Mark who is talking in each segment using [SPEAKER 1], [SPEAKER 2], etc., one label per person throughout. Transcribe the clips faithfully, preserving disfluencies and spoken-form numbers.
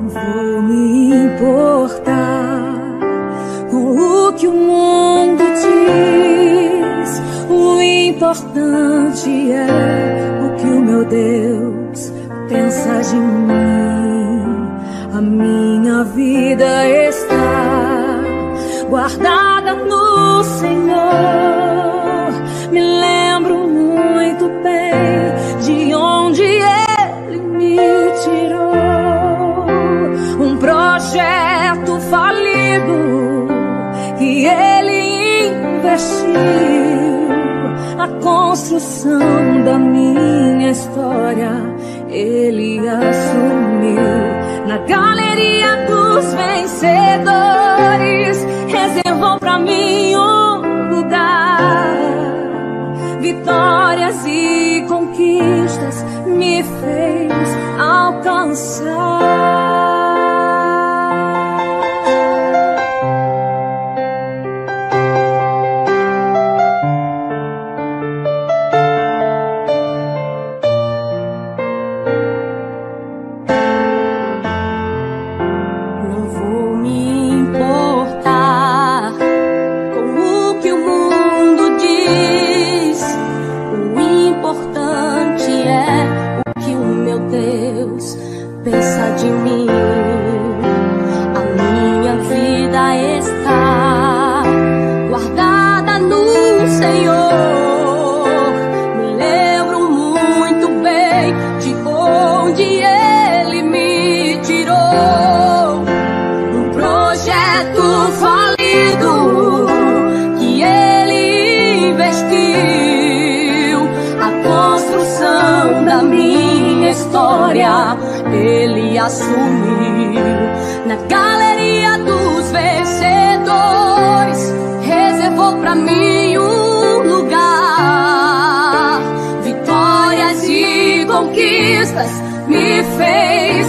[SPEAKER 1] vou me importar com o que o mundo diz. O importante é o que o meu Deus pensa de mim. A minha vida está guardada no Senhor. Me lembro muito bem de onde Ele me tirou. Um projeto falido que Ele investiu. A construção da minha história Ele assumiu. Na galeria dos vencedores reservou pra mim um lugar. Vitórias e conquistas me fez alcançar. Ele assumiu. Na galeria dos vencedores reservou pra mim um lugar. Vitórias e conquistas me fez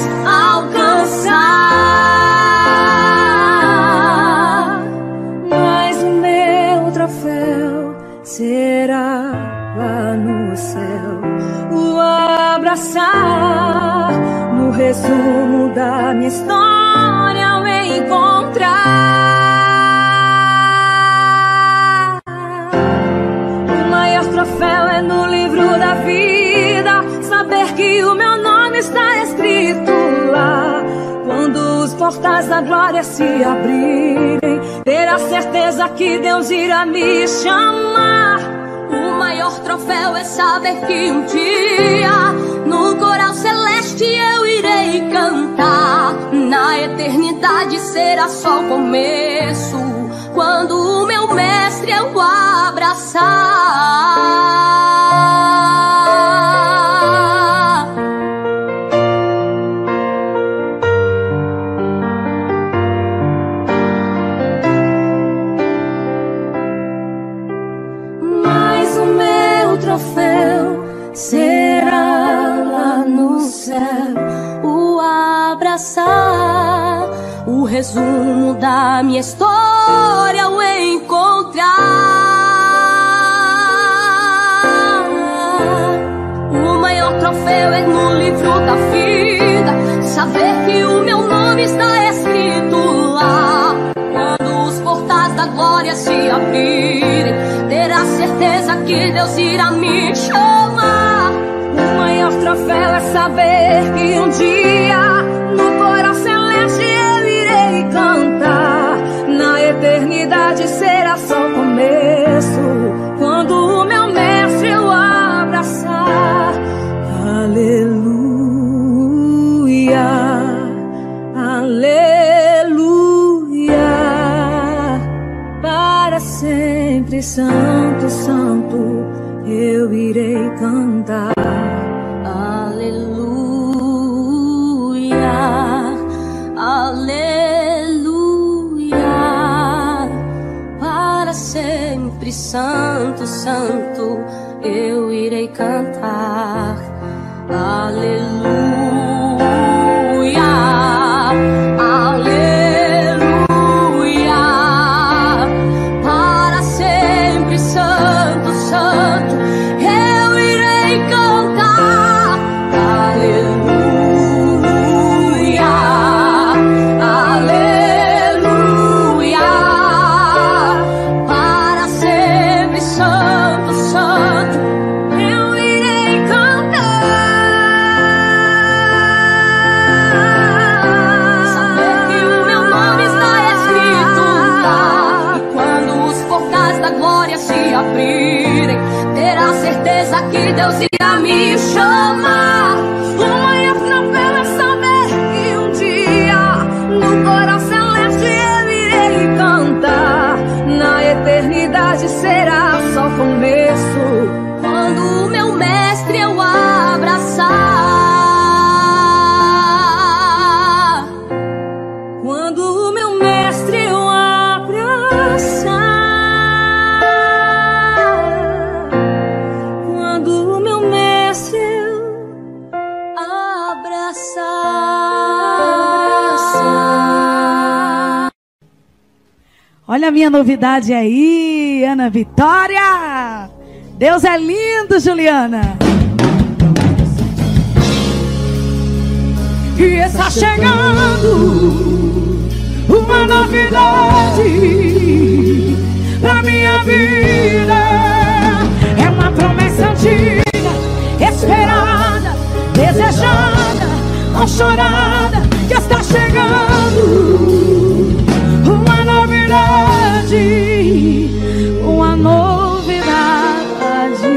[SPEAKER 1] alcançar. Mas o meu troféu será lá no céu, o abraçar. No resumo da minha história eu encontrar. O maior troféu é no livro da vida, saber que o meu nome está escrito lá. Quando os portais da glória se abrirem, ter a certeza que Deus irá me chamar. O maior troféu é saber que um dia no coral celeste eu irei cantar. Na eternidade será só o começo, quando o meu mestre eu abraçar. Mas o meu troféu será lá no céu, o abraçar. O resumo da minha história o encontrar. O maior troféu é no livro da vida, saber que o meu nome está escrito lá. Quando os portais da glória se abrirem, ter a certeza que Deus irá me chamar. O maior troféu é saber que um dia no coral celeste eu irei cantar. Na eternidade será só o começo, quando o meu mestre eu abraçar. Aleluia, aleluia. Para sempre, santo, santo, eu irei cantar. Aleluia, aleluia. Para sempre, santo, santo, eu irei cantar. Aleluia, aleluia. Para sempre, santo, santo, eu irei cantar. Aleluia. me chamar. O maior troféu é saber que um dia no coral celeste eu irei cantar. Na eternidade será só começo, quando o meu mestre eu abraçar. Quando o meu mestre eu abraçar. Quando o meu mestre eu abraçar.
[SPEAKER 2] Olha a minha novidade aí, Ana Vitória. Deus é lindo, Juliana. E está chegando uma novidade pra minha vida. É uma promessa antiga, esperada, desejada, não chorada, que está chegando. Uma novidade, uma novidade.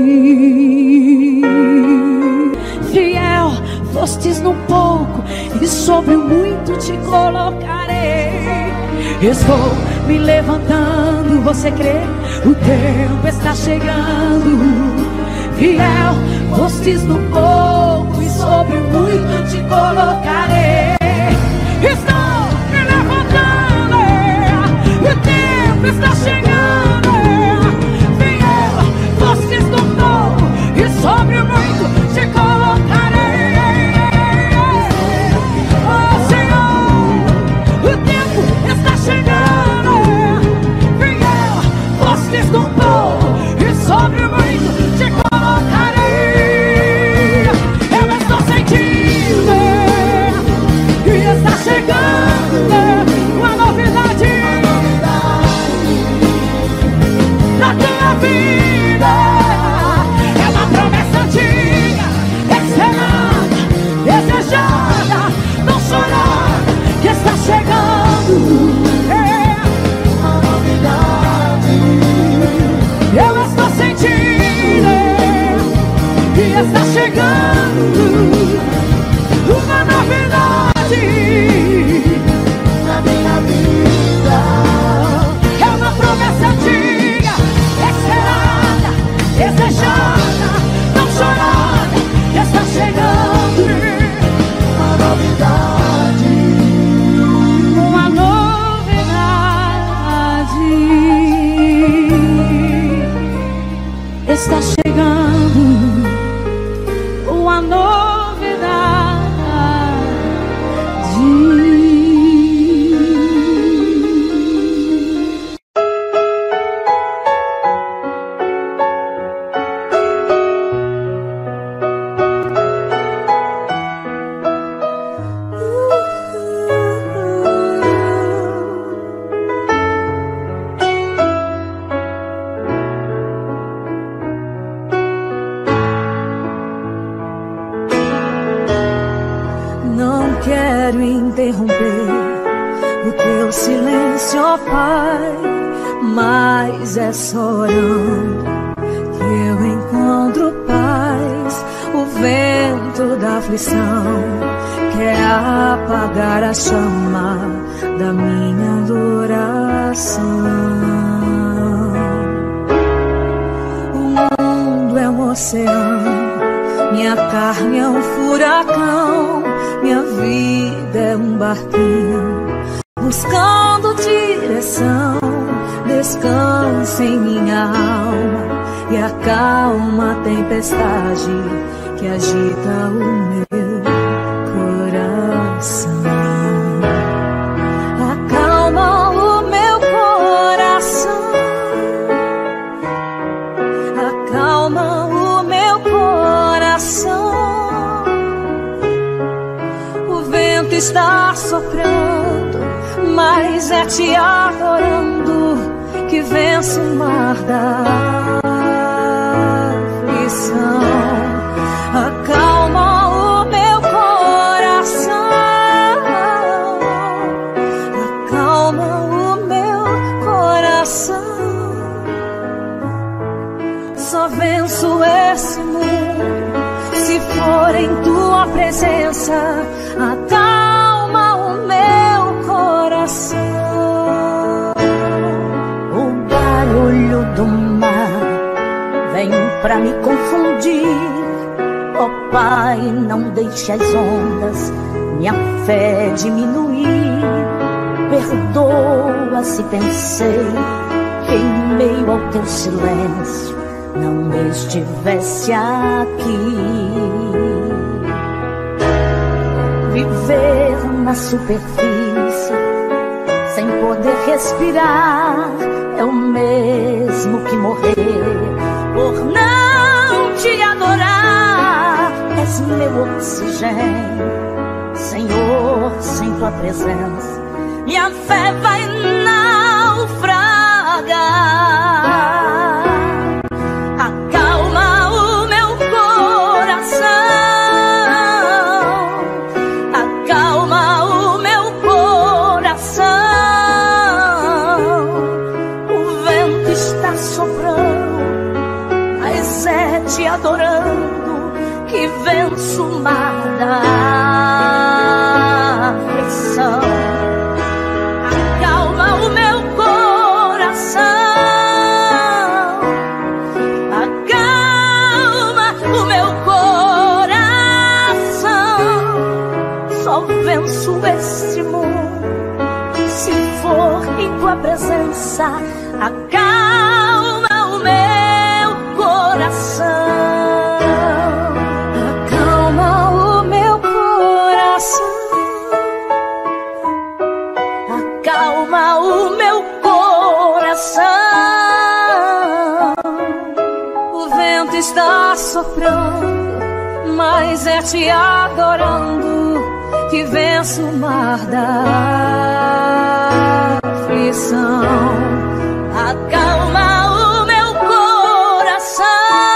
[SPEAKER 2] Fiel fostes no pouco, e sobre o muito te colocarei. Estou me levantando, você crê? O tempo está chegando. Fiel fostes no pouco, e sobre o muito te colocarei. Estou me levantando, o tempo está chegando. Fiel fostes no pouco, e sobre o muito te colocarei. Oh Senhor, o tempo está chegando. Fiel fostes no pouco, e sobre o muito te colocarei. Eu estou sentindo que está chegando uma novidade na tua vida. É uma promessa antiga, esperada, desejada, não chorada, que está chegando. É uma novidade. Eu estou sentindo que está chegando uma novidade na minha vida. É uma promessa antiga, esperada, desejada, não chorada, que está chegando. Uma novidade, uma novidade está chegando. Uma
[SPEAKER 1] Não quero interromper o teu silêncio, ó Pai, mas é só orando que eu encontro paz. O vento da aflição quer apagar a chama da minha adoração. O mundo é um oceano, minha carne é um furacão, minha vida é um barquinho buscando direção. Descansa em minha alma e acalma a tempestade que agita o meu coração. Acalma o meu coração, acalma o meu coração. O vento está soprando, mas é te adorando que vence o mar da aflição. Acalma o meu coração, acalma o meu coração. Só venço esse mundo acalma o meu coração. O barulho do mar vem pra me confundir. Ó Pai, não deixe as ondas minha fé diminuir. Perdoa se pensei que em meio ao teu silêncio não estivesse aqui. Viver na superfície sem poder respirar é o mesmo que morrer por não te adorar. És meu oxigênio, Senhor, sem tua presença minha fé vai naufragar. Acalma o meu coração, acalma o meu coração. O vento está soprando, mas é te adorando que venço o mar da aflição. Acalma o meu coração, acalma o meu coração. Só venço este mundo se for em tua presença. Acalma o meu coração. Acalma o meu coração. O vento está soprando, mas é te adorando que venço o mar da aflição. Acalma o meu coração,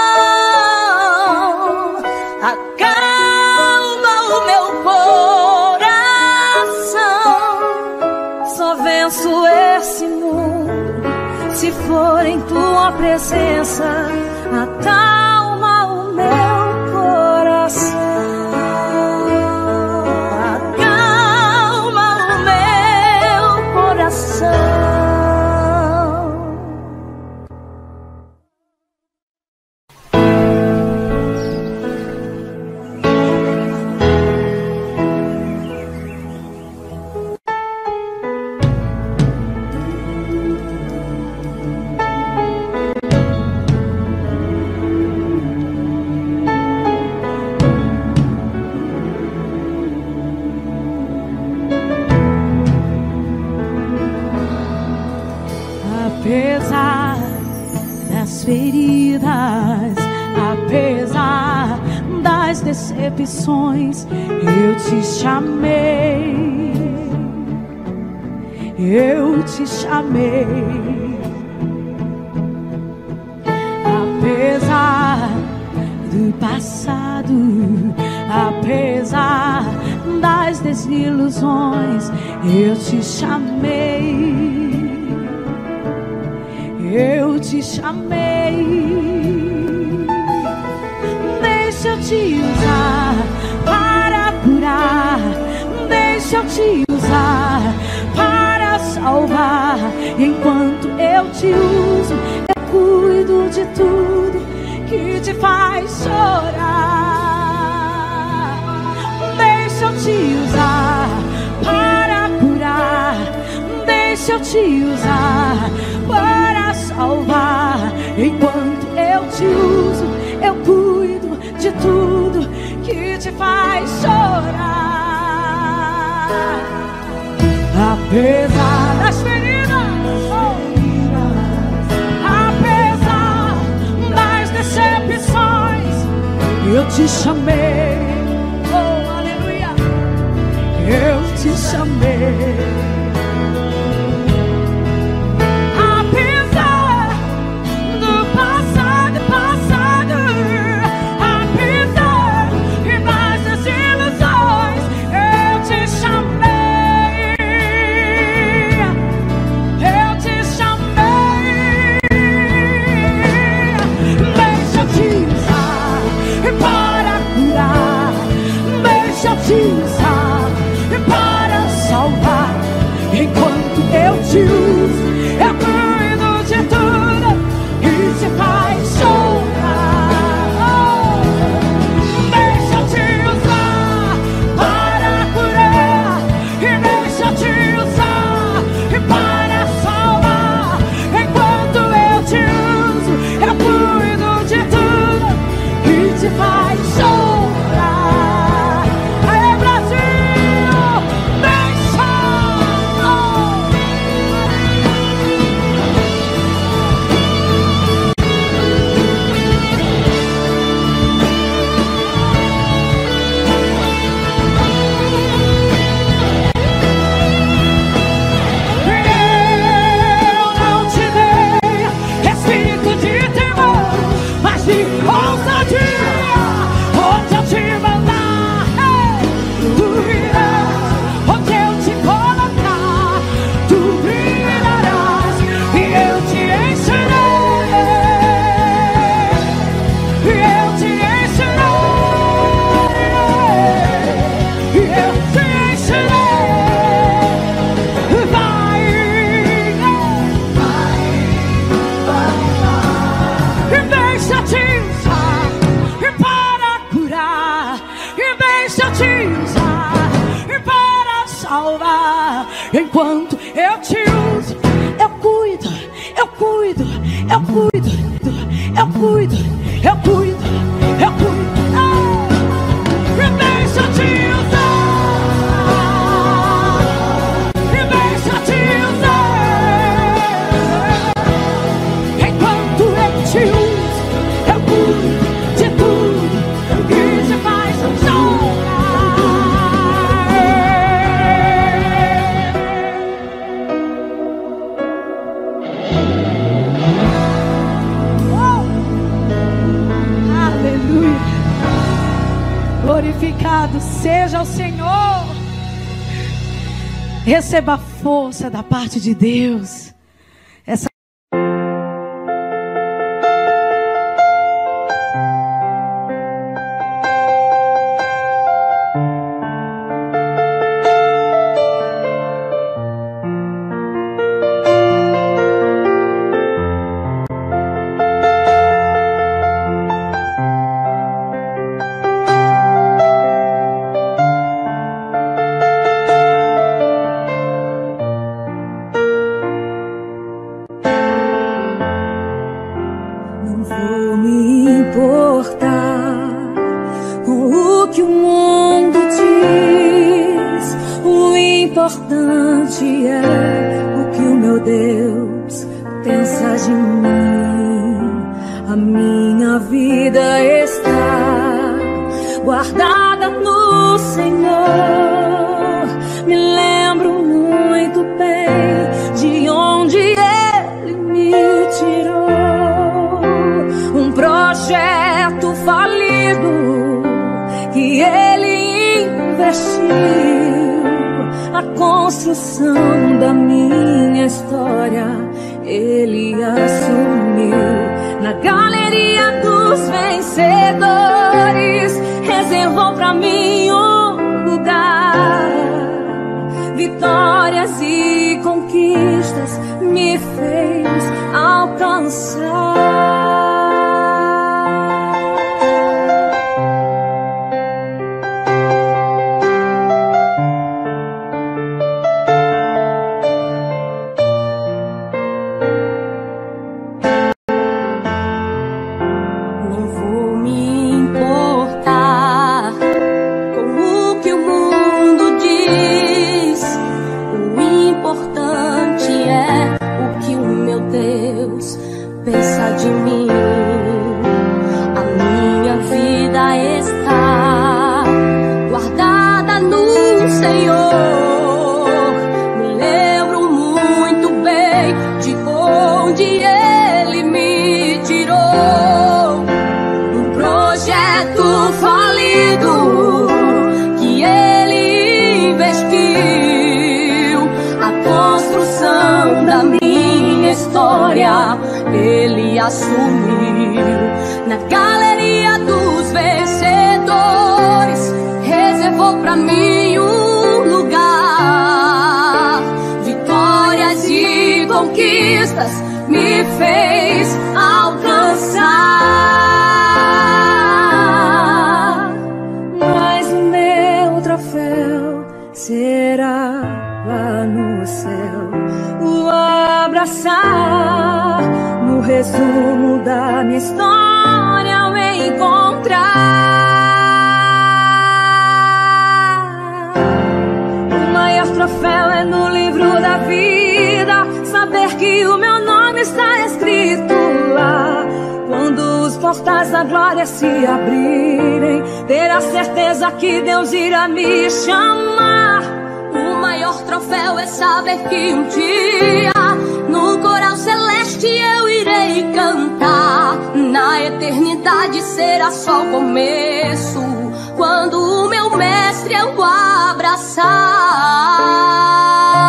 [SPEAKER 1] acalma o meu coração. Só venço esse mundo se for em tua presença. Acalma o meu coração, acalma o meu coração.
[SPEAKER 2] Apesar das feridas, apesar das decepções, eu te chamei, eu te chamei. Apesar do passado, apesar das desilusões, eu te chamei, eu te chamei. Deixa eu te usar para curar, deixa eu te usar para salvar. Enquanto eu te uso, eu cuido de tudo que te faz chorar. Deixa eu te usar para curar, deixa eu te usar para salvar. Enquanto eu te uso, eu cuido de tudo que te faz chorar. Apesar das feridas, oh, apesar das decepções, eu te chamei, oh aleluia, eu te chamei. Jesus. te uso, eu cuido de tudo e te faz chorar. Oh, deixa eu te usar para curar, e deixa eu te usar e para salvar. Enquanto eu te uso, eu cuido de tudo e te faz chorar. Aê, Brasil, deixa! Oh. Eu não te dei espírito de temor, mas de ousadia. Onde eu te mandar, ei, tu irás. Onde eu te colocar, tu brilharás. E eu te ensinarei, e eu te ensinarei, e eu te ensinarei. Vai, vai, vai, e deixa te usar e para curar, e deixa te usar e para salvar. Enquanto eu te uso, eu cuido, eu cuido, eu cuido, eu cuido, eu cuido, eu cuido. Ah! E deixa te usar, e deixa te usar. Enquanto eu te uso, eu cuido de tudo que te faz chorar. Aleluia. Glorificado seja o Senhor. Receba a força da parte de Deus. Essa
[SPEAKER 1] Não vou me importar com o que o mundo diz. O importante é o que o meu Deus pensa de mim. A minha vida está guardada no Senhor. Me lembro muito bem de onde Ele me tirou. Um projeto falido que Ele investiu. A construção da minha história Ele assumiu. Na galeria dos vencedores reservou pra mim um lugar. Vitórias e conquistas me fez alcançar. Pensa de mim, a minha vida está guardada no Senhor. Me lembro muito bem de onde Ele me tirou. Um projeto falido que Ele investiu. A construção da minha história Ele assumiu. Na galeria dos vencedores reservou pra mim um lugar. Vitórias e conquistas me fez alcançar.
[SPEAKER 2] Mas o meu troféu será lá no céu, o abraçar, no resumo da minha história eu encontrar. O maior troféu é no livro da vida, saber que o meu nome está escrito lá. Quando os portais da glória se abrirem, ter a certeza que Deus irá me chamar.
[SPEAKER 1] O maior troféu é saber que um dia no coral celeste eu irei cantar. Na eternidade será só o começo, quando o meu mestre eu abraçar.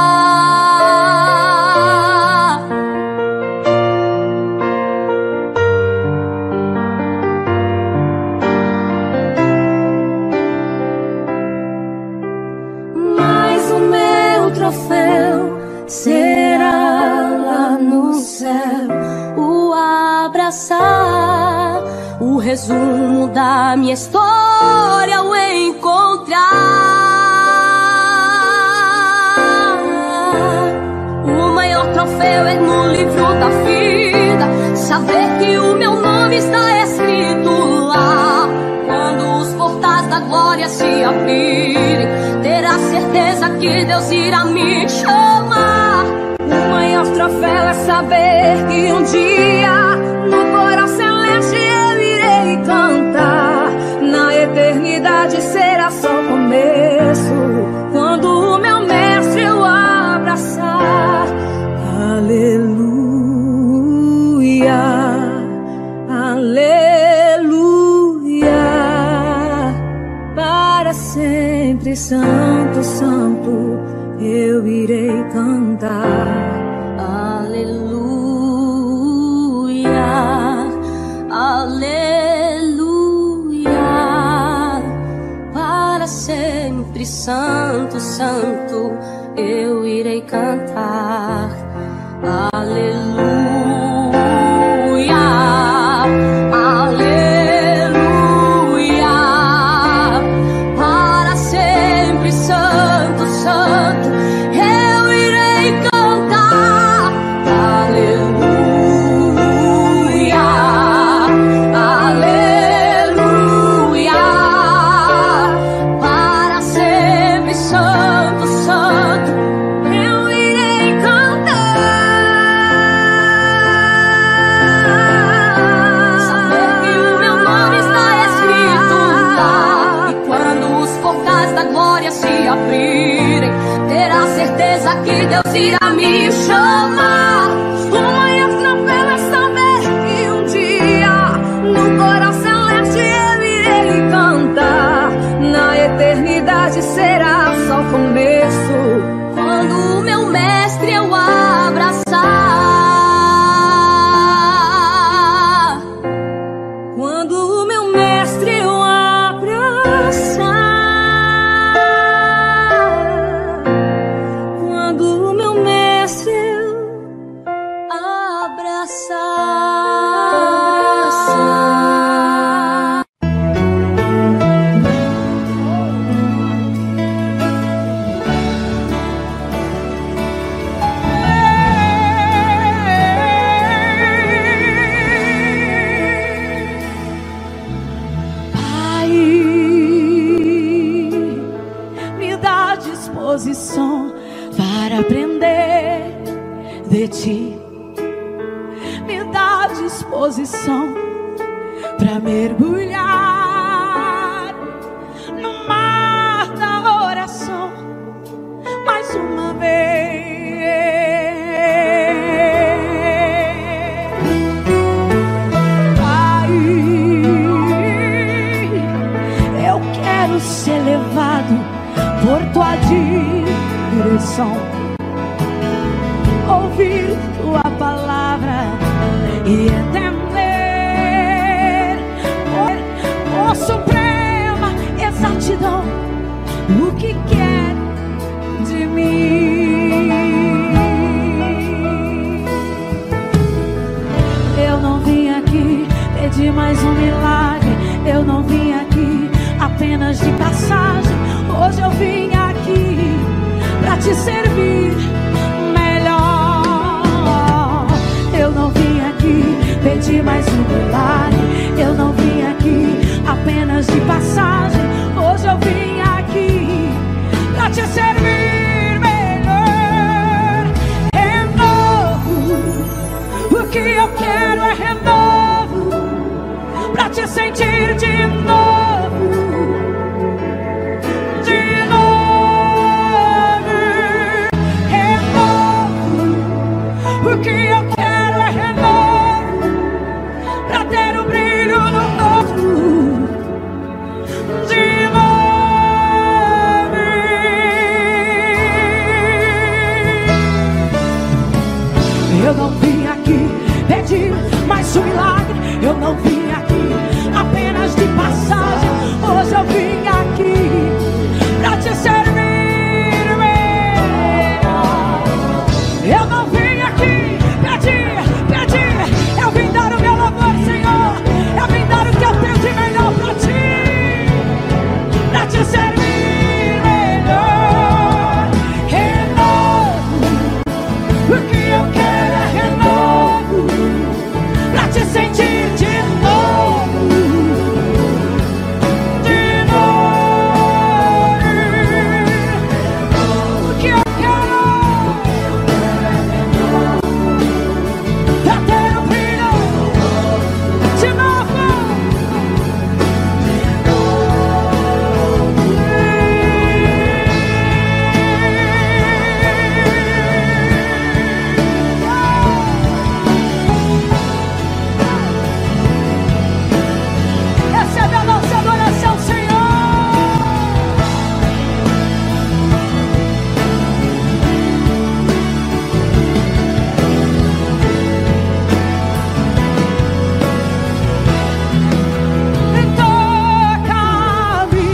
[SPEAKER 2] Mas o meu troféu será lá no céu,
[SPEAKER 1] O abraçar, o resumo da minha história o encontrar. O maior troféu é no livro da vida, saber que o meu nome está escrito lá. Quando os portais da glória se abrirem, ter a certeza que Deus irá me chamar.
[SPEAKER 2] o maior troféu é saber que um dia no coral celeste eu irei cantar. Na eternidade será só o começo, quando o meu mestre eu abraçar. Aleluia, aleluia, para sempre santo, santo eu irei cantar.
[SPEAKER 1] Aleluia, aleluia, para sempre santo, santo eu irei cantar. Aleluia, aleluia, para sempre santo, santo eu irei cantar. Aleluia, aleluia, para sempre santo, santo eu irei cantar. Saber que o meu nome está escrito lá, e quando os portais da glória se abrirem, ter a certeza que Deus irá me chamar.
[SPEAKER 2] O maior troféu é saber que um dia no coral celeste eu irei cantar. Na eternidade será só o começo,
[SPEAKER 1] Quando o meu mestre eu abraçar.
[SPEAKER 2] quando o meu mestre eu abraçar. Quando o meu mestre eu
[SPEAKER 1] abraçar.
[SPEAKER 2] Pai, me dá disposição para aprender de ti. Me dá disposição para mergulhar no mar da oração mais uma vez. Pai, eu quero ser levado por tua direção, ouvir tua palavra e entender por, por suprema exatidão o que quer de mim. te servir melhor. Eu não vim aqui pedir mais um milagre, eu não vim aqui apenas de passagem. Hoje eu vim aqui pra te servir melhor. Renovo, o que eu quero é renovo, pra te sentir de novo, de novo. Renovo, o que eu quero é renovo, pra ter o brilho no novo, de novo. Eu não vim aqui pedir mais um milagre, eu não vim aqui apenas de passagem. Hoje eu vim aqui pra te servir melhor. Eu não vim aqui pedir, pedir, eu vim dar o meu louvor, Senhor. Eu vim dar o que eu tenho de melhor pra ti, pra te servir melhor. Renovo, o que eu quero é renovo, pra te sentir de novo, de novo. O que eu quero é ter o brilho de novo. Recebe a nossa adoração, Senhor. Toca-me,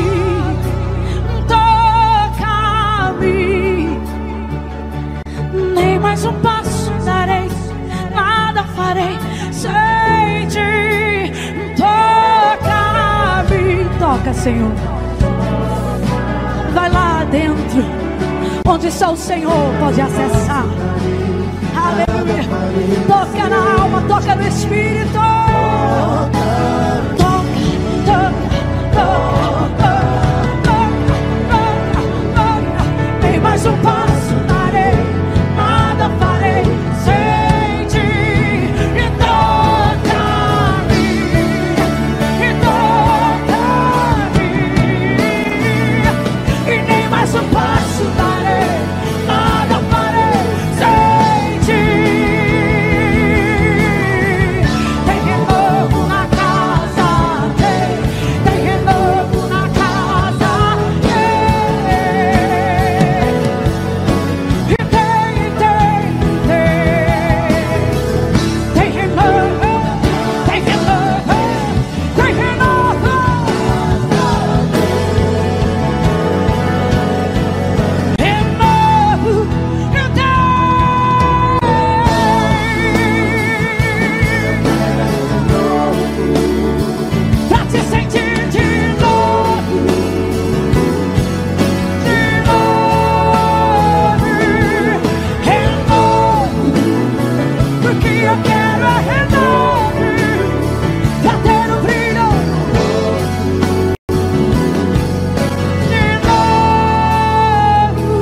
[SPEAKER 2] toca-me, nem mais um passo darei, nada farei sem ti. Toca-me, toca, Senhor. Vai lá dentro, onde só o Senhor pode acessar. Aleluia. Toca na alma, toca no espírito. Toca, toca, toca, toca, toca, toca. Nem mais um passo darei, nada farei sem ti. E toca-me, e toca-me, e nem mais um passo darei, nada farei sem ti. Tem renovo na casa, tem, tem renovo na casa, tem. E tem, tem, tem, tem renovo, tem renovo, tem renovo. Renovo, eu tenho pra te sentir de novo, de novo. Renovo, porque eu quero é renovo, pra ter o brilho de novo.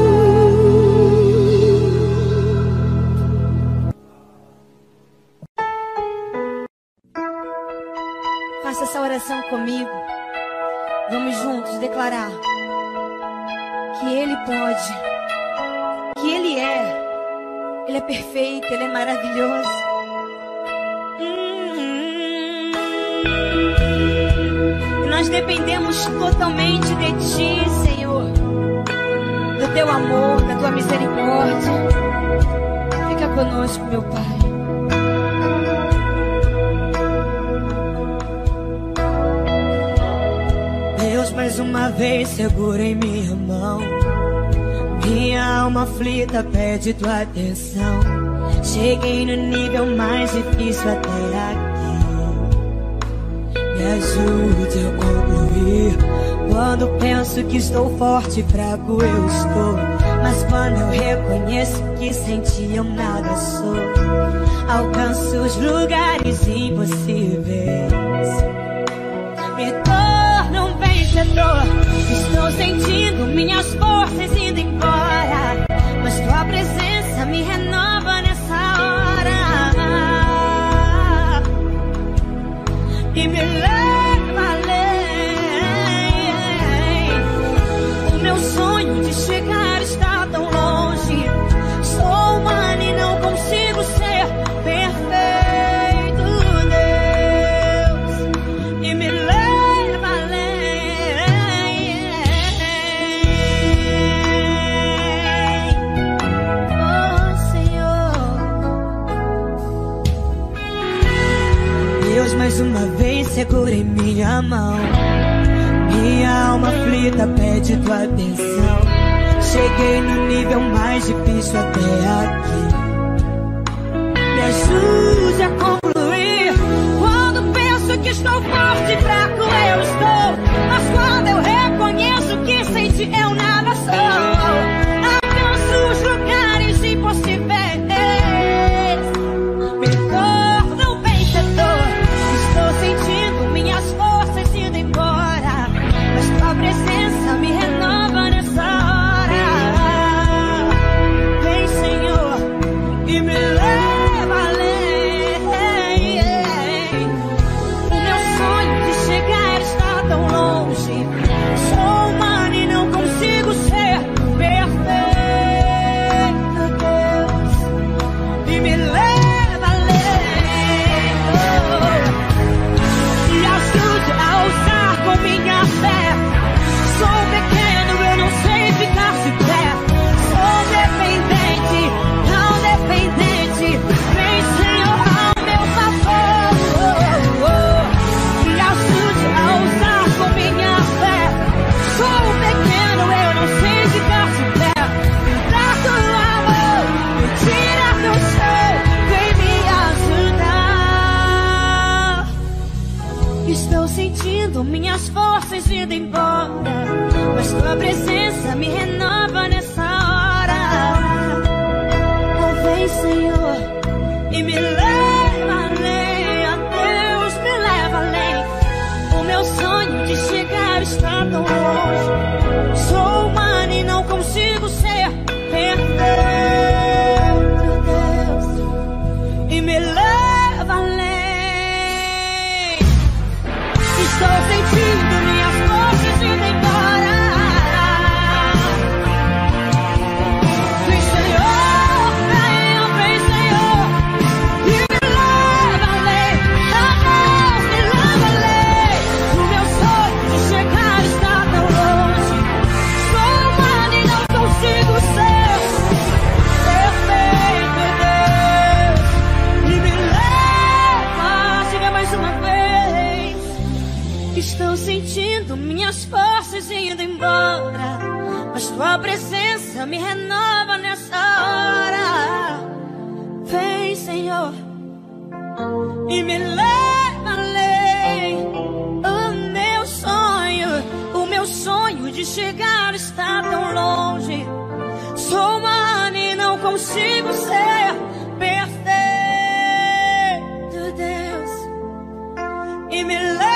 [SPEAKER 3] Faça essa oração comigo. Vamos juntos declarar que Ele pode, que Ele é, Ele é perfeito, Ele é maravilhoso. Hum. E nós dependemos totalmente de Ti, Senhor, do Teu amor, da Tua misericórdia. Fica conosco, meu Pai. Deus, mais uma vez segura em minha mão. Minha alma aflita pede tua atenção. Cheguei no nível mais difícil até aqui. Me ajude a concluir. Quando penso que estou forte, fraco eu estou. Mas quando eu reconheço que sem ti eu nada sou, alcanço os lugares impossíveis, me torno um vencedor. Estou sentindo minhas forças indo embora, mas tua presença me renova nessa hora e me leva além. O meu sonho de chegar está tão longe. Sou humana e não consigo ser perfeito, Deus, e me leva além. Oh, Senhor. Deus, mais uma vez segura em minha mão. Minha alma aflita pede tua atenção. Cheguei no nível mais difícil até aqui. Me ajude a concluir. Quando penso que estou forte e fraco eu estou, mas quando eu reconheço que sem ti eu nada sou, alcanço os lugares impossíveis, me torno um vencedor. Estou sentindo minhas forças indo embora, mas tua presença me renova nessa hora. Vem, Senhor, e me leva além. O meu sonho de chegar está tão longe. Sou humana e não consigo ser perfeito, Deus, e me leva além. Me ajude a ousar com minha fé. Sou pequeno, eu não sei ficar de pé. Sou dependente, tão dependente. Vem, Senhor, ao meu favor. Me ajude a ousar com minha fé. Sou pequeno, eu não sei ficar de pé. Me dá tua mão, me tira do chão, vem me ajudar. Estou sentindo minhas forças indo embora, mas tua presença me renova nessa hora. Oh, vem, Senhor, e me leva além. A Deus, me leva além. O meu sonho de chegar está tão longe. Sou humana e não consigo ser perfeito, Deus, e me leva além. Estou sentindo minhas forças indo embora. Vem, Senhor, vem, vem, Senhor, e me leva além. A Deus, me leva além. O meu sonho de chegar está tão longe. Sou humana e não consigo ser perfeito, Deus, e me leva. Diga mais uma vez. Estou sentindo minhas forças indo embora, mas tua presença me renova nessa hora. Vem, Senhor, e me leva além. O meu sonho, o meu sonho de chegar está tão longe. Sou humana e não consigo ser perfeito, Deus, e me leva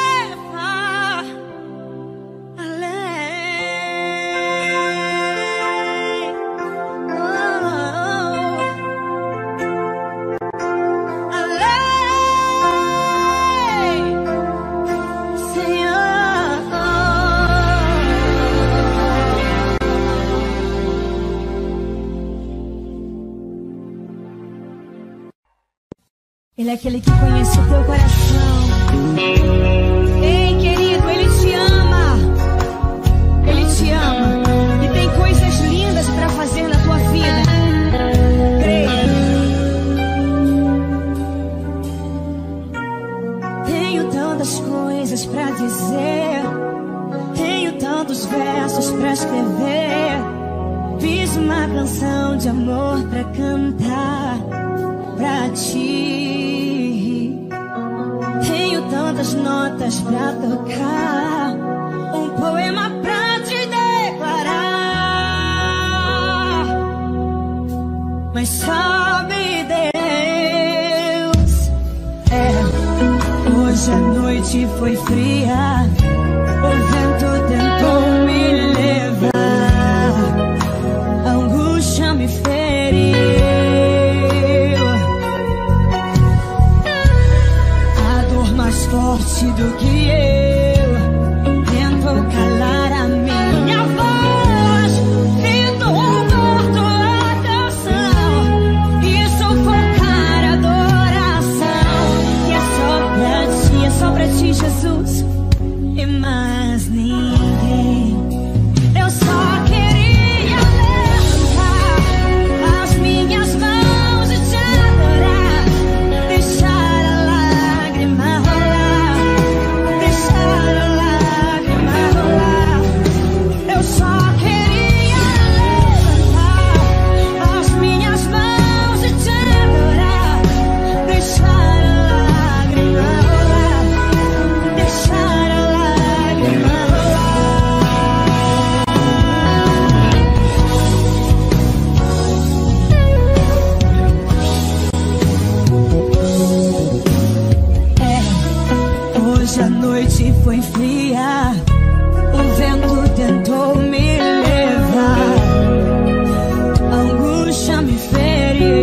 [SPEAKER 2] Ele é aquele que conhece o teu coração. Ei, querido, Ele te ama. Ele te ama. E tem coisas lindas para fazer na tua vida. Creia. Tenho tantas coisas para dizer. Tenho tantos versos para escrever. Fiz uma canção de amor para cantar pra ti. Tenho tantas notas pra tocar, um poema pra te declarar.
[SPEAKER 3] noite foi fria, o vento tentou me levar, a angústia me feriu, a dor mais forte do que eu tentou calar a minha voz, tentou roubar tua atenção e sufocar a adoração. E é só pra ti, é só pra ti, Jesus, e mais ninguém. Eu só queria levantar as minhas mãos e te adorar, deixar a lágrima rolar, deixar a lágrima rolar. Eu só queria levantar as minhas mãos e te adorar, deixar a lágrima rolar, deixar a lágrima rolar. É, hoje a noite foi fria, o vento tentou me levar, a angústia me feriu,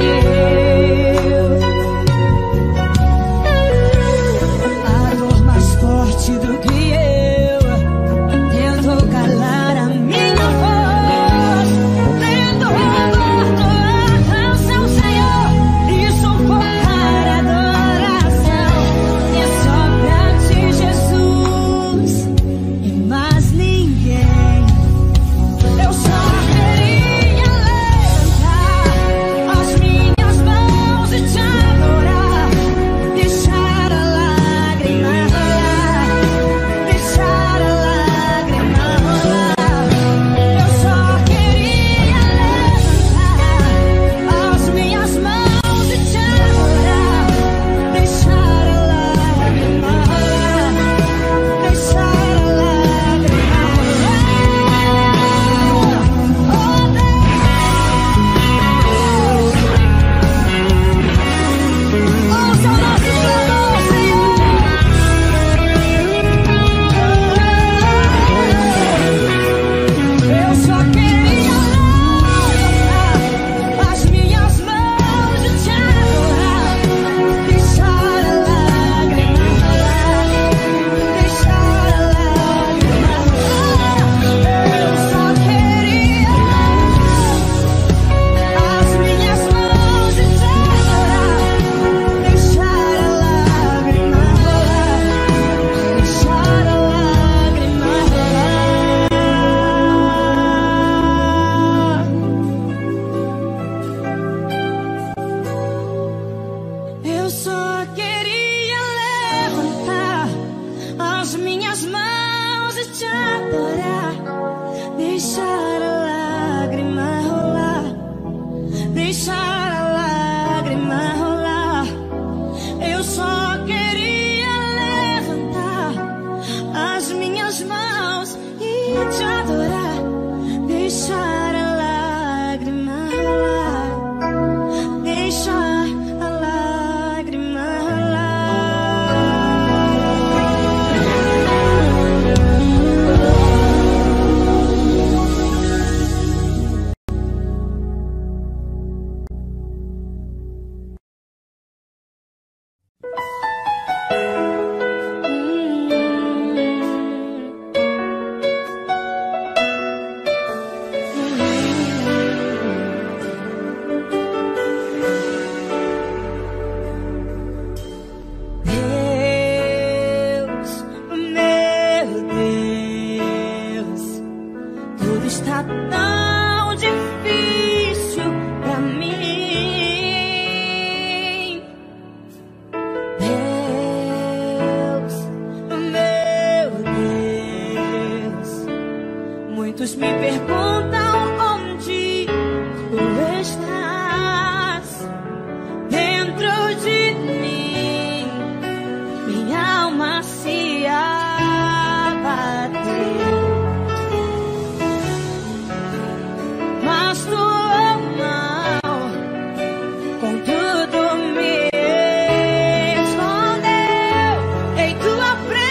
[SPEAKER 3] a dor mais forte do que eu tentou calar a minha voz, tentou roubar tua canção, Senhor, e sufocar a adoração. E é só pra ti, Jesus, e mais ninguém. Eu só queria levantar as minhas mãos e te adorar, deixar a lágrima rolar, deixar a lágrima rolar. Eu só queria levantar as minhas mãos e te adorar, deixar a lágrima rolar, deixar a lágrima rolar. Ouça o nosso clamor, Senhor. Eu só queria levantar as minhas mãos e te adorar, deixar a lágrima rolar, deixar a lágrima rolar. Eu só queria as minhas mãos e te adorar, deixar a lágrima rolar, deixar a lágrima rolar. Eu só queria levantar as minhas mãos e te adorar, deixar a lágrima rolar, deixar a lágrima rolar. Eu só queria levantar as minhas mãos e te adorar, deixar a lágrima rolar, deixar a lágrima rolar. Deus, meu Deus, tudo está tão difícil pra mim. Deus, meu Deus, muitos me perguntam onde tu estás. Dentro de mim, minha alma se abateu, mas tua mão contudo me escondeu em tua presença.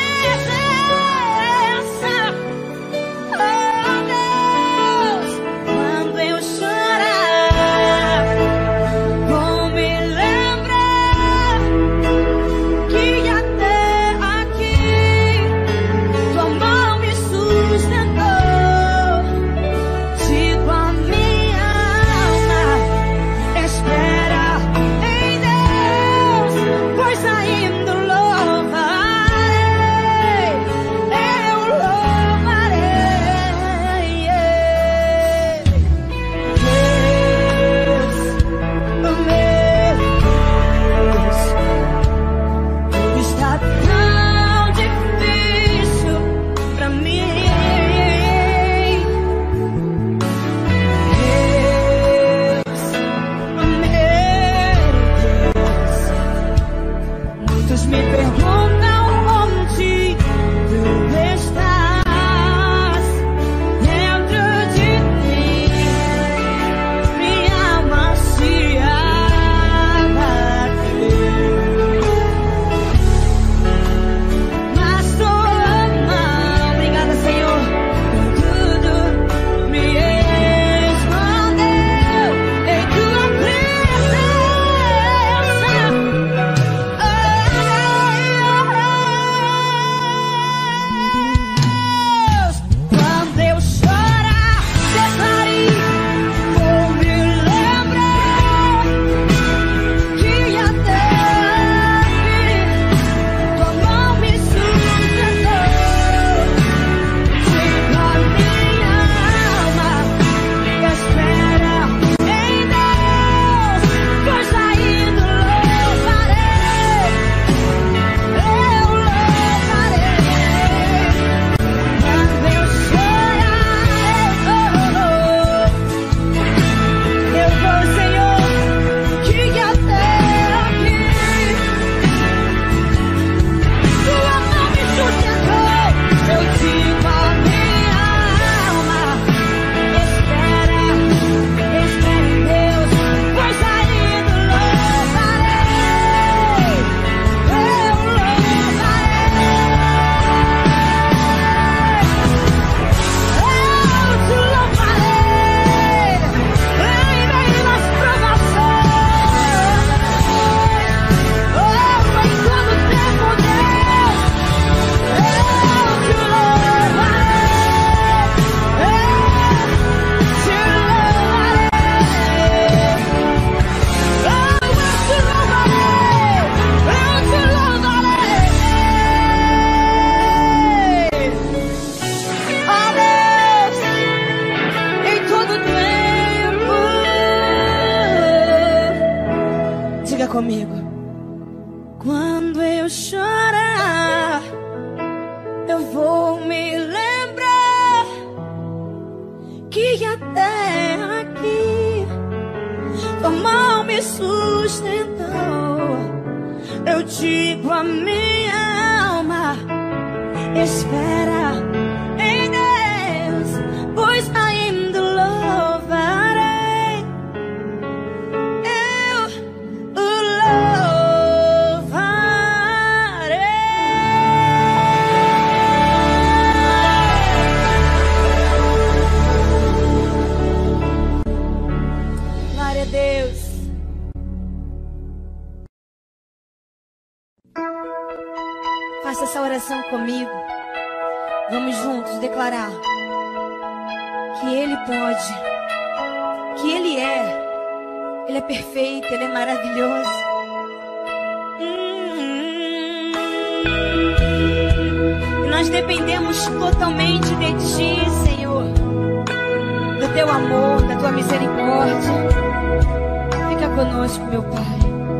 [SPEAKER 3] comigo. Quando eu chorar, eu vou me lembrar que até aqui tua mão me sustentou. Eu digo a minha alma, espera em Deus, pois ainda louvarei. Eu o louvarei. Glória a Deus. Faça essa oração comigo. Vamos juntos declarar que Ele pode, que Ele é, Ele é perfeito, Ele é maravilhoso. Hum, e nós dependemos totalmente de Ti, Senhor, do Teu amor, da Tua misericórdia. Fica conosco, meu Pai.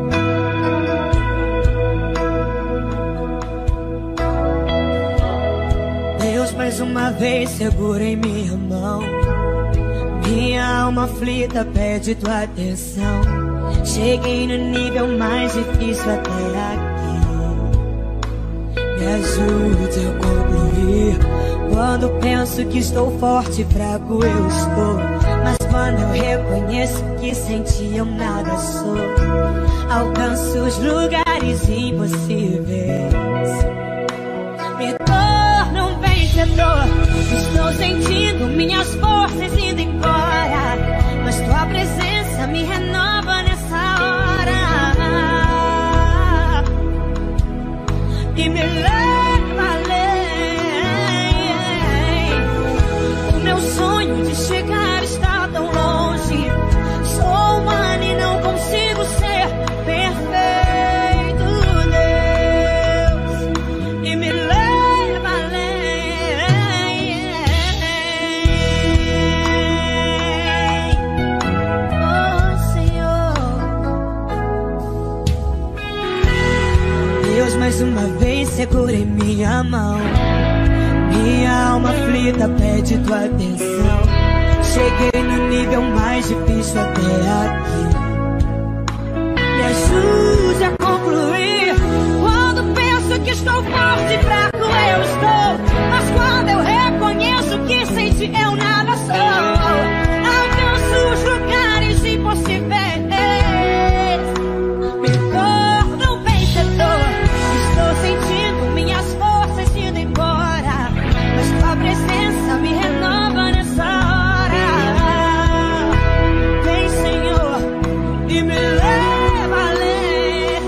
[SPEAKER 3] Mais uma vez segura em minha mão. Minha alma aflita pede tua atenção. Cheguei no nível mais difícil até aqui. Me ajude a concluir. Quando penso que estou forte, fraco eu estou. Mas quando eu reconheço que sem ti eu nada sou, alcanço os lugares impossíveis. Me torno um vencedor. Estou sentindo minhas forças indo embora, mas tua presença me renova nessa hora e me leva além. O meu sonho de chegar está tão longe. Sou humano e não consigo ser perfeito. Mais uma vez segura em minha mão. Minha alma aflita pede tua atenção. Cheguei no nível mais difícil até aqui. Me ajude a concluir. Quando penso que estou forte e fraco eu estou, mas quando eu reconheço que sem ti eu nada sou, alcanço os lugares impossíveis. Me torno um vencedor. Estou sentindo minhas forças indo embora, mas tua presença me renova nessa hora. Vem, Senhor, e me leva além.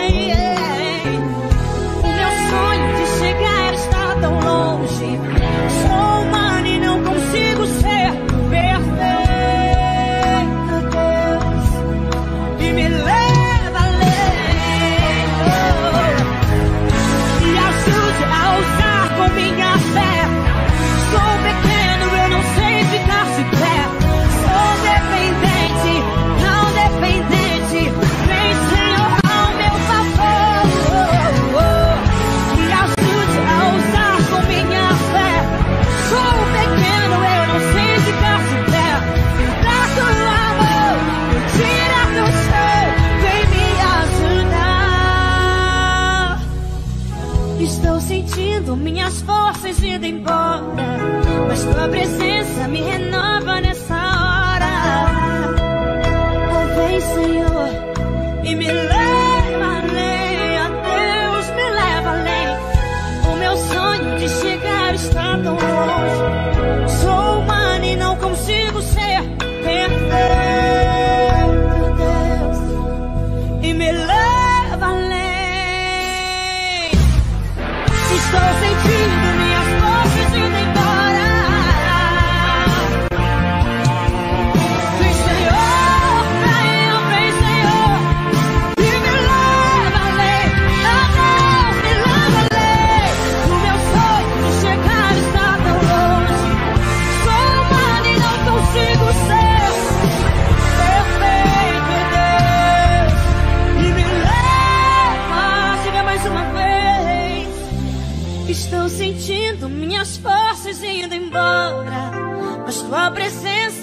[SPEAKER 3] O meu sonho de chegar está tão longe. Sou humano e não consigo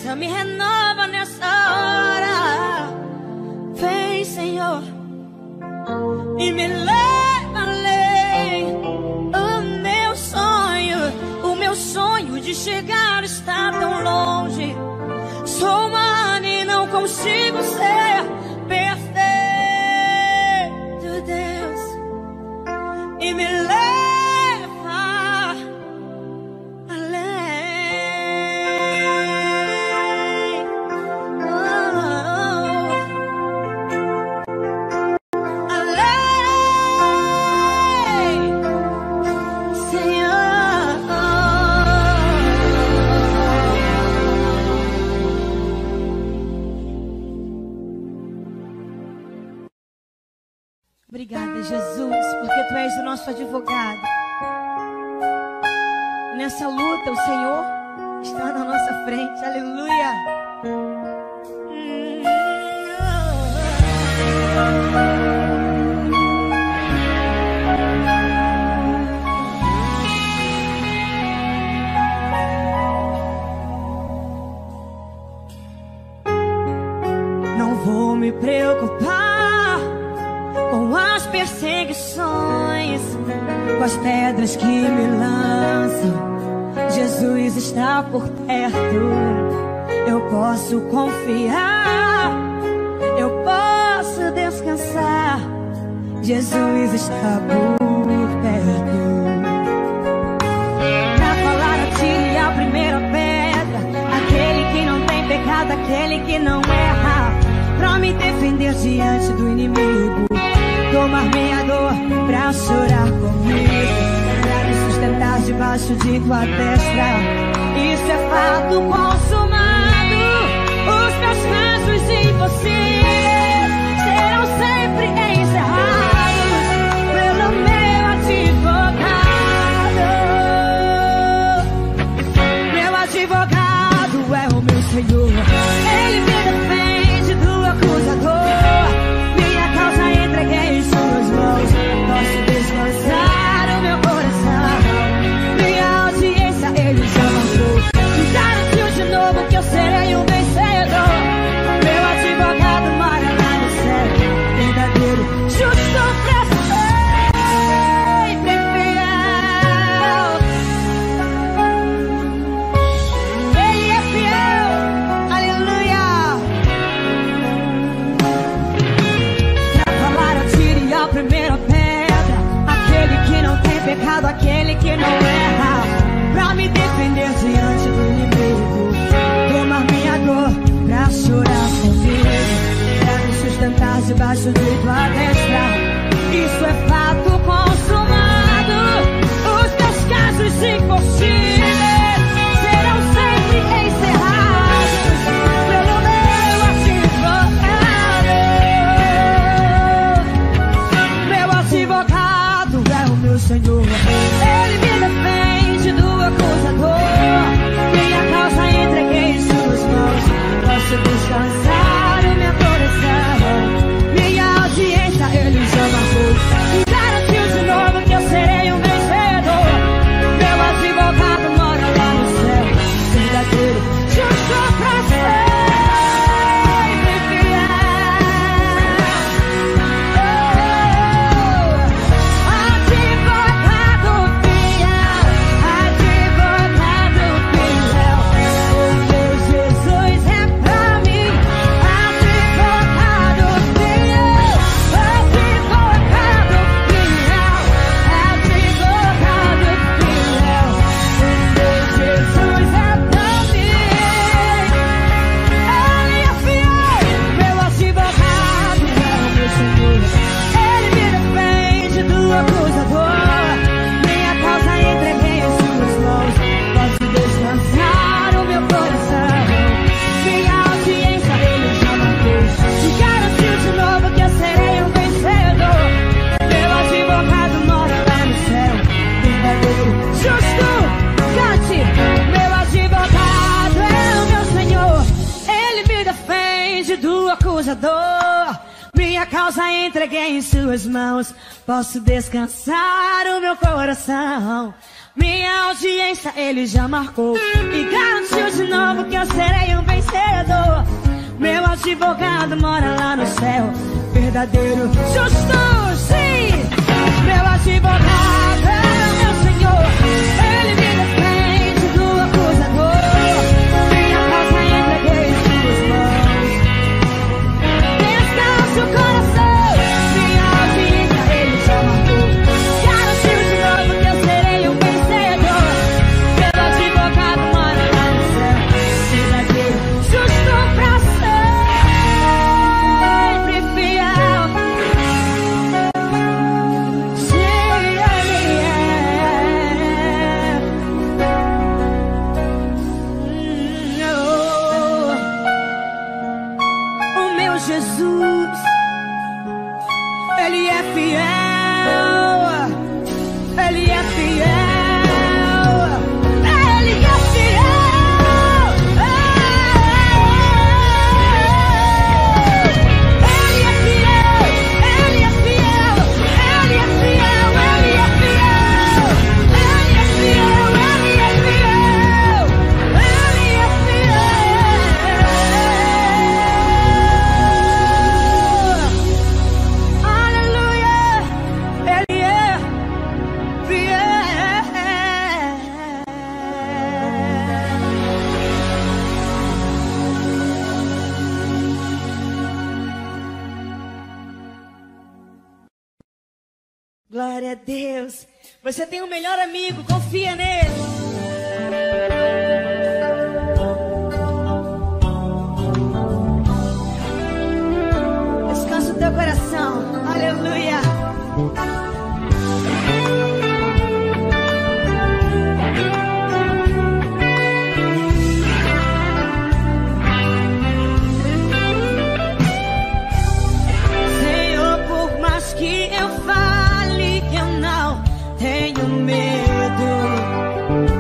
[SPEAKER 3] força me renova nessa hora. Vem, Senhor, e me leva além. O meu sonho, o meu sonho de chegar está tão longe. Sou humana e não consigo ser perfeito, Deus, e me leva além. Oh, além, Senhor. Obrigada, Jesus, porque Tu és o nosso advogado. Nessa luta, o Senhor está na nossa frente. Aleluia. Não vou me preocupar com as perseguições, com as pedras que me lançam. Jesus está por perto. Eu posso confiar, eu posso descansar. Jesus está por perto. Pra falar, atire a primeira pedra. Aquele que não tem pecado, aquele que não erra. Pra me defender diante do inimigo, tomar minha dor pra chorar comigo, pra me sustentar debaixo de Tua destra. Isso é fato consumado. Os meus casos impossíveis serão sempre encerrados pelo meu advogado. Meu advogado é o meu Senhor. Ele me defende do acusador. Minha causa entreguei em Suas mãos. Posso descansar o meu coração. Minha audiência Ele já marcou. Me garantiu de novo que eu serei um vencedor. Meu advogado mora lá no céu, verdadeiro, justo pra sempre fiel. Ele é fiel, aleluia. Pra falar, atire a primeira pedra. Aquele que não tem pecado, aquele que não erra. Pra me defender diante do inimigo, tomar minha dor pra chorar comigo, pra me sustentar debaixo de Tua destra. Isso é fato consumado. Os meus casos impossíveis serão sempre encerrados pelo meu advogado. Meu advogado é o meu Senhor. Ele me defende do acusador. Minha causa entreguei em Suas mãos. Posso descansar o meu coração. Minha audiência Ele já marcou. E garantiu de novo que eu serei um vencedor. Meu advogado mora lá no céu, verdadeiro, justo pra sempre fiel. Oh, advogado fiel, advogado fiel. Porque Jesus é pra mim, advogado fiel, advogado fiel, advogado fiel. Porque Jesus é pra mim, Ele é fiel. Meu advogado é o meu Senhor. Ele me defende do acusador. Minha causa entreguei em Suas mãos. Posso descansar o meu coração. Minha audiência Ele já marcou. E garantiu de novo que eu serei um vencedor. Meu advogado mora lá no céu, verdadeiro, justo. Cante. Meu advogado é o meu Senhor. Ele me defende do acusador. Minha causa entreguei em Suas mãos. Posso descansar o meu coração. Minha audiência Ele já marcou. E garantiu de novo que eu serei um vencedor. advogado mora lá no céu. Verdadeiro justo, sim. Meu advogado é o meu Senhor. Ele me defende do acusador. Minha causa entreguei em suas mãos. Descanse o coração. Minha audiência ele já marcou. Garantiu de novo que eu serei um vencedor. Meu advogado mora lá no céu. Verdadeiro justo pra sempre fiel. Sim, ele é. Hum, oh. O meu Jesus, ele é fiel. Ele é fiel. Ele é fiel. Ele é fiel. Ele é fiel. Ele é fiel. Ele é fiel. Ele é fiel. Ele é fiel. Ele é fiel. Aleluia. Ele é fiel. Glória a Deus. Você tem um melhor amigo, confia nele. Descansa o teu coração. Aleluia. Senhor, por mais que eu fale que eu não tenho medo,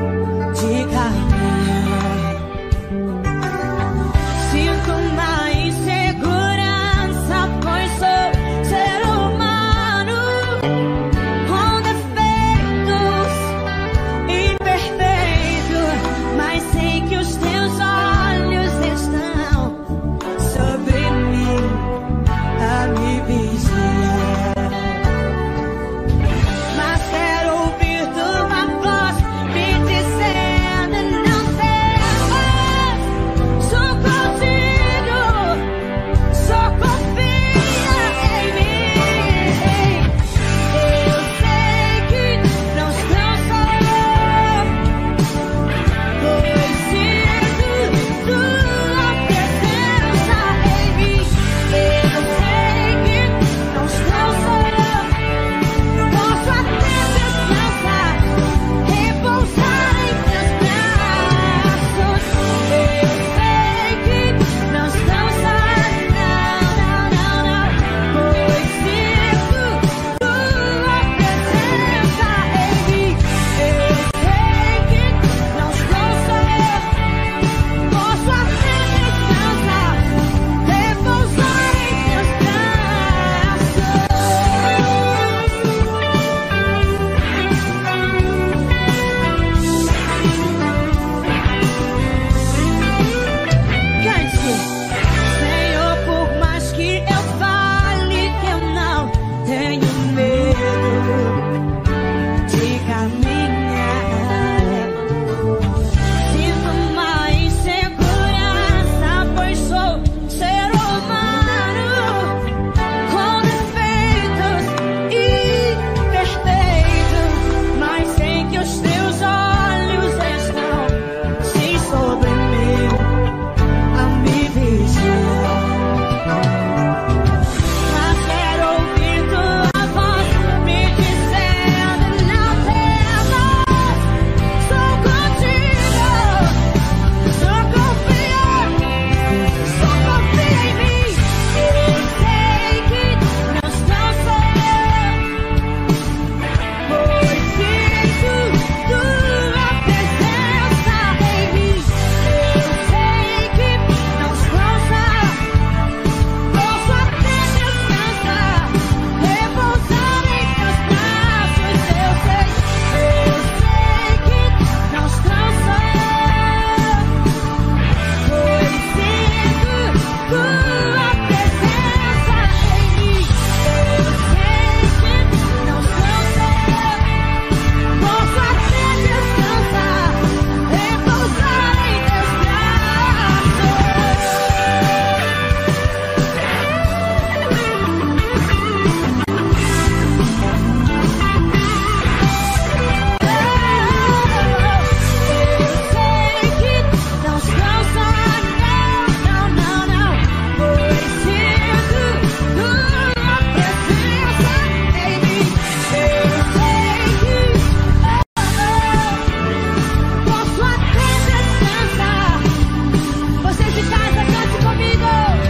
[SPEAKER 2] de casa, cante comigo.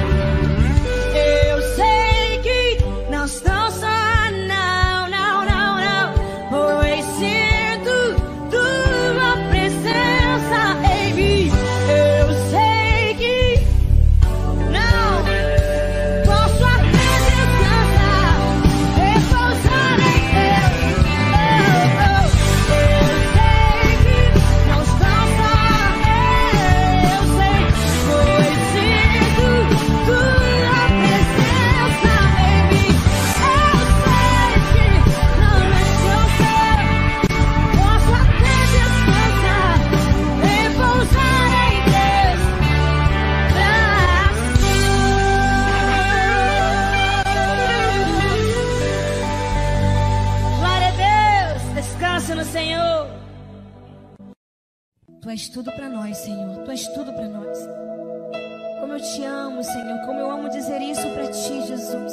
[SPEAKER 2] Eu sei que não estou só, não, não, não, não, pois sinto tua presença em mim. Eu sei que não posso até descansar, repousar em Deus. Oh, oh. Eu sei que não estou só, eu sei, pois sinto tua presença em mim. Eu sei que não estou só, posso até descansar, repousar em Deus. Glória a Deus, descansa no Senhor. Tu és tudo para nós, Senhor, Tu és tudo para nós. Como eu te amo, Senhor, como eu amo dizer isso para Ti, Jesus.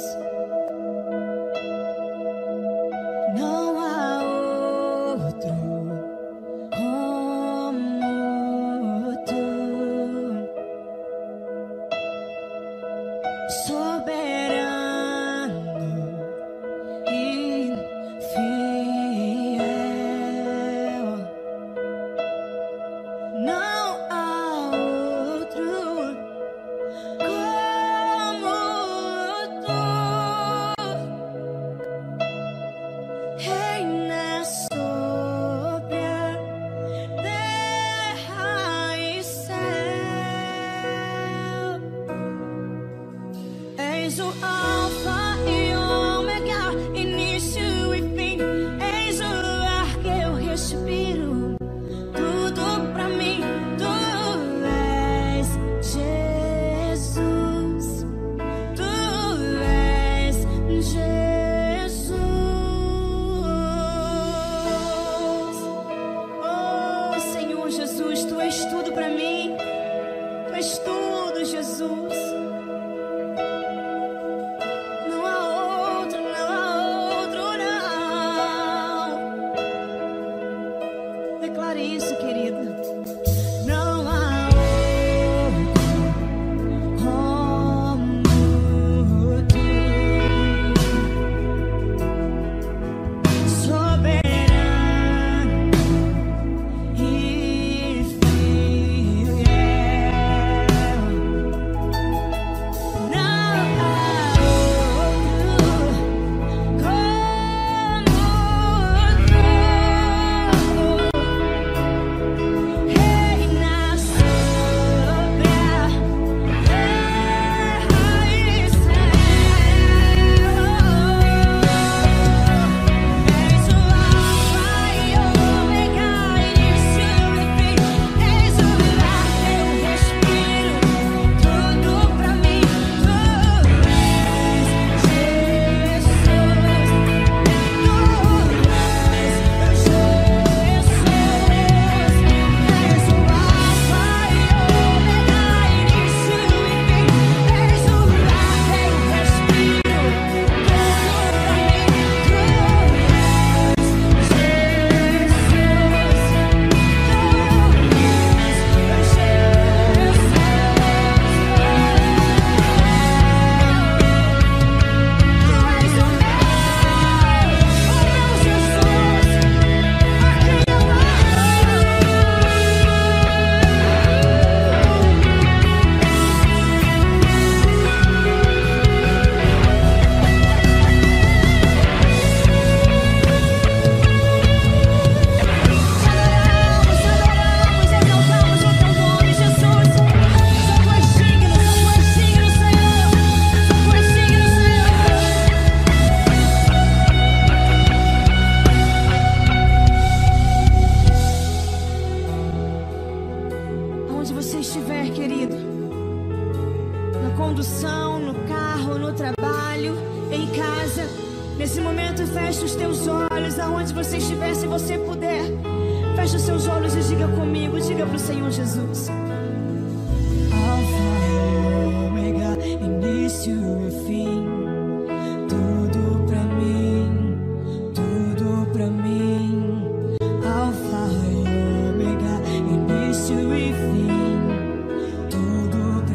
[SPEAKER 2] Não há outro como Tu, soberano e fiel. Não há outro como Tu. Reina sobre a terra e céu. Eis o Alfa e Ômega, início e fim. Eis o ar que eu respiro. Tudo pra mim, Tu és Jesus. Tu és Jesus. Oh, Senhor Jesus, Tu és tudo pra mim. Tu és tudo, Jesus. Não há outro, não há outro, não. Declare isso, querido. Não há outro como Tu, soberano e fiel. Não há outro como Tu. Reina sobre a terra e céu. Eis o Alfa e Ômega, início e fim. Eis o ar que eu respiro. Tudo pra mim, Tu és Jesus. Tu és Jesus. És o Alfa e Ômega, início e fim. És o ar que eu respiro. Tudo pra mim, Tu és Aonde você estiver, querido, na condução, no carro, no trabalho, em casa, nesse momento feche os teus olhos. Aonde você estiver, se você puder, feche os seus olhos e diga comigo, diga pro Senhor Jesus. Alfa e Ômega, início e fim. Tudo pra mim, tudo pra mim. Alfa e Ômega, início e fim. Tudo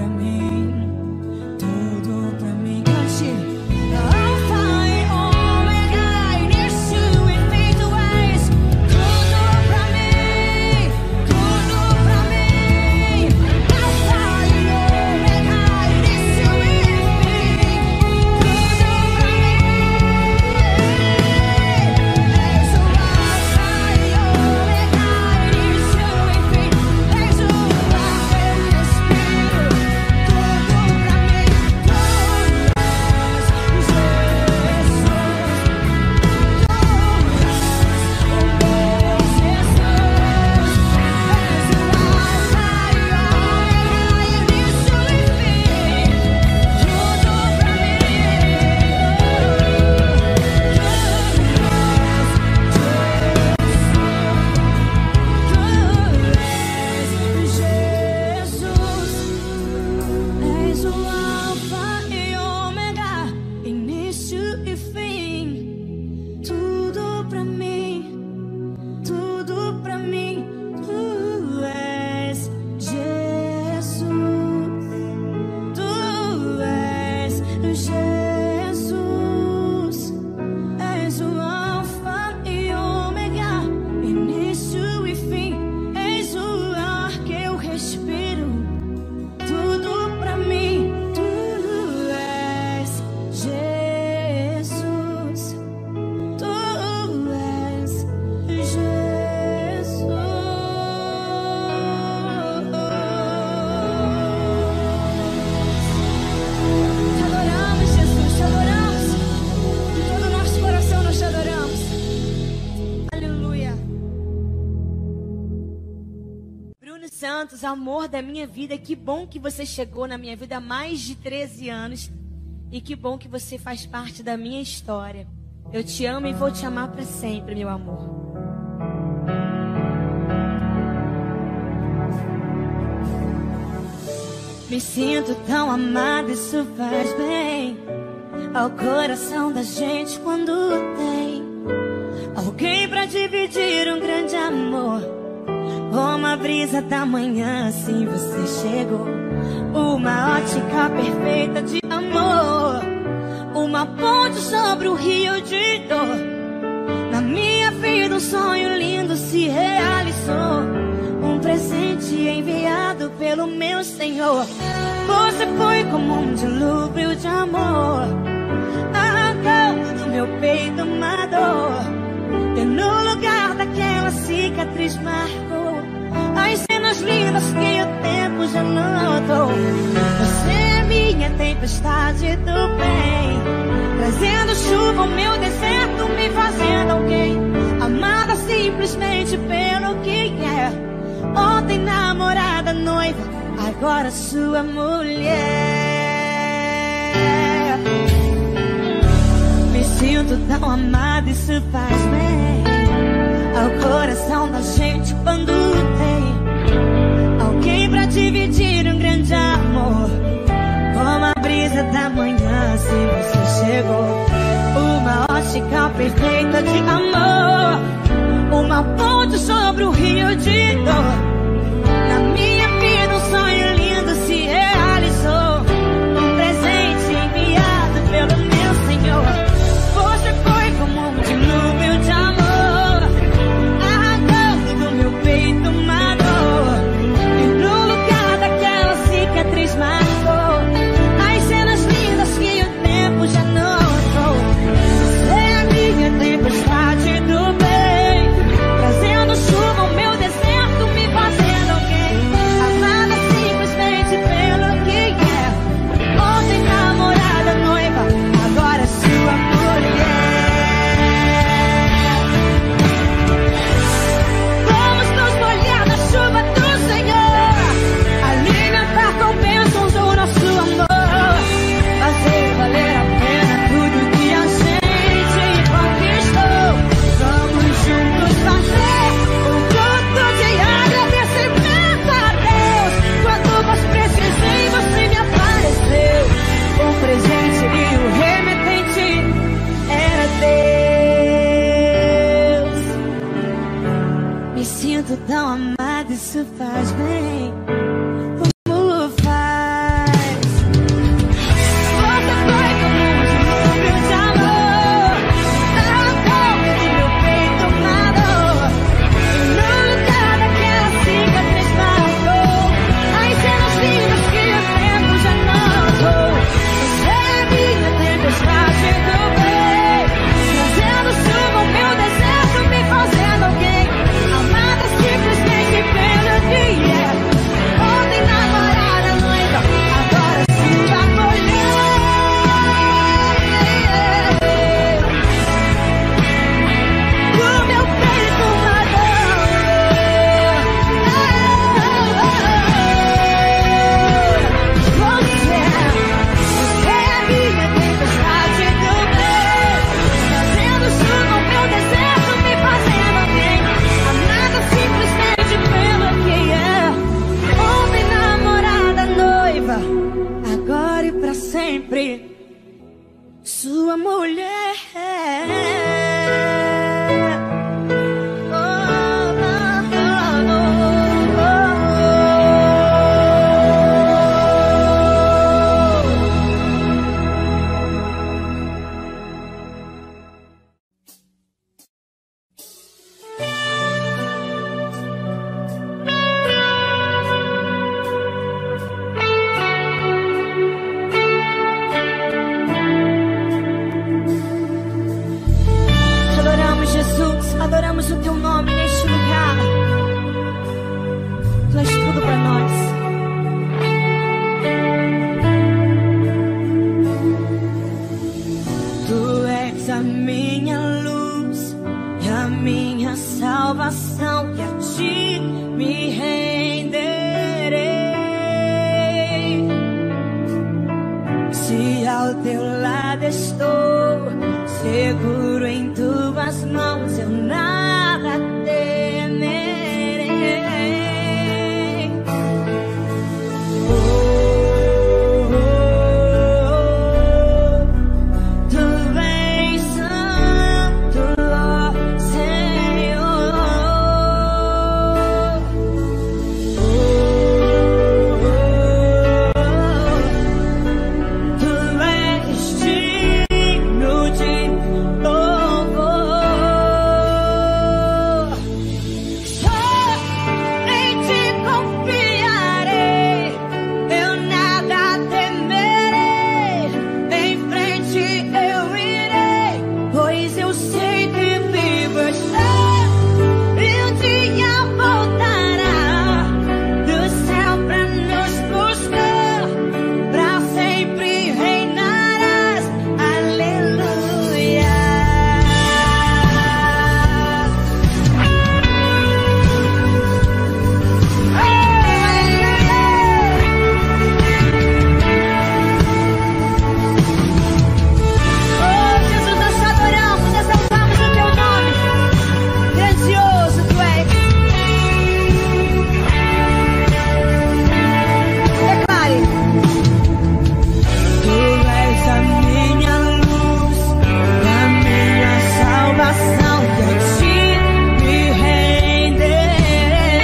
[SPEAKER 3] Santos, amor da minha vida, que bom que você chegou na minha vida há mais de treze anos. E que bom que você faz parte da minha história. Eu te amo e vou te amar para sempre, meu amor. Me sinto tão amada, isso faz bem ao coração da gente quando tem alguém pra dividir um grande amor. Como a brisa da manhã, assim você chegou. Uma ótica perfeita de amor, uma ponte sobre o rio de dor. Na minha vida um sonho lindo se realizou, um presente enviado pelo meu Senhor. Você foi como um dilúvio de amor, arrancando do meu peito uma dor. E no lugar daquela cicatriz marcou as cenas lindas que o tempo já notou. Você é minha tempestade do bem, trazendo chuva ao meu deserto, me fazendo alguém amada simplesmente pelo que é. Ontem namorada, noiva, agora sua mulher. Me sinto tão amada, isso faz bem ao coração da gente quando tem alguém pra dividir um grande amor. Como a brisa da manhã, assim você chegou. Uma ótica perfeita de amor, uma ponte sobre o rio de dor. Na minha vida um sonho lindo se realizou, um presente enviado pelo meu Senhor. Você foi como um dilúvio de amor, arrancando do meu peito uma dor. E no lugar daquela cicatriz marcou as cenas lindas que o tempo já notou. Você é a minha tempestade do bem, trazendo chuva ao meu deserto, me fazendo alguém amada simplesmente pelo que é. Ontem namorada, noiva, agora sua mulher. Vamos nos molhar na chuva do Senhor, alimentar com bênçãos o nosso amor, fazer valer a pena tudo que a gente conquistou. Vamos juntos fazer um culto de agradecimento a Deus. Quando mais precisei, você me apareceu. O presente e o remetente era Deus. Me sinto tão amada, isso faz bem. Como faz? Você foi como um dilúvio de amor, arrancou do meu peito uma dor. E no lugar daquela cicatriz marcou as cenas lindas que o tempo já notou. Você é minha tempestade do bem, trazendo chuva ao meu deserto, me fazendo alguém amada simplesmente pelo que é. Ontem namorada, noiva, agora sua mulher. O meu peito uma dor. Você, você é a minha tempestade do bem, trazendo chuva ao meu deserto, me fazendo alguém amada simplesmente pelo que é. Ontem namorada, noiva, agora e pra sempre sua mulher. Oh, oh, oh, oh, ao teu lado estou, seguro em tuas mãos, eu nada temerei. Oh, oh, oh, tu és santo, ó Senhor. Oh, oh, oh, tu és digno de louvor. Só em ti confiarei, eu nada temerei. Em frente eu irei, pois eu sei que vivo estou. E um dia voltará do céu pra nos buscar, pra sempre reinarás. Aleluia. Oh, Jesus, nós te adoramos, nós exaltamos o teu nome. Grandioso tu és. Declare. Tu és a minha luz, a minha salvação, que a ti me renderei.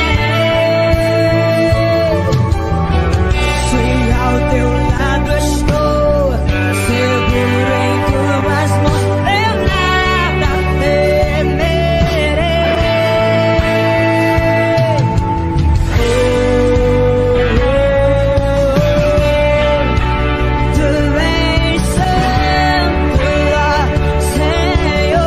[SPEAKER 3] Se ao teu lado estou, seguro em tuas mãos, eu nada temerei. Oh, tu és santo, ó Senhor.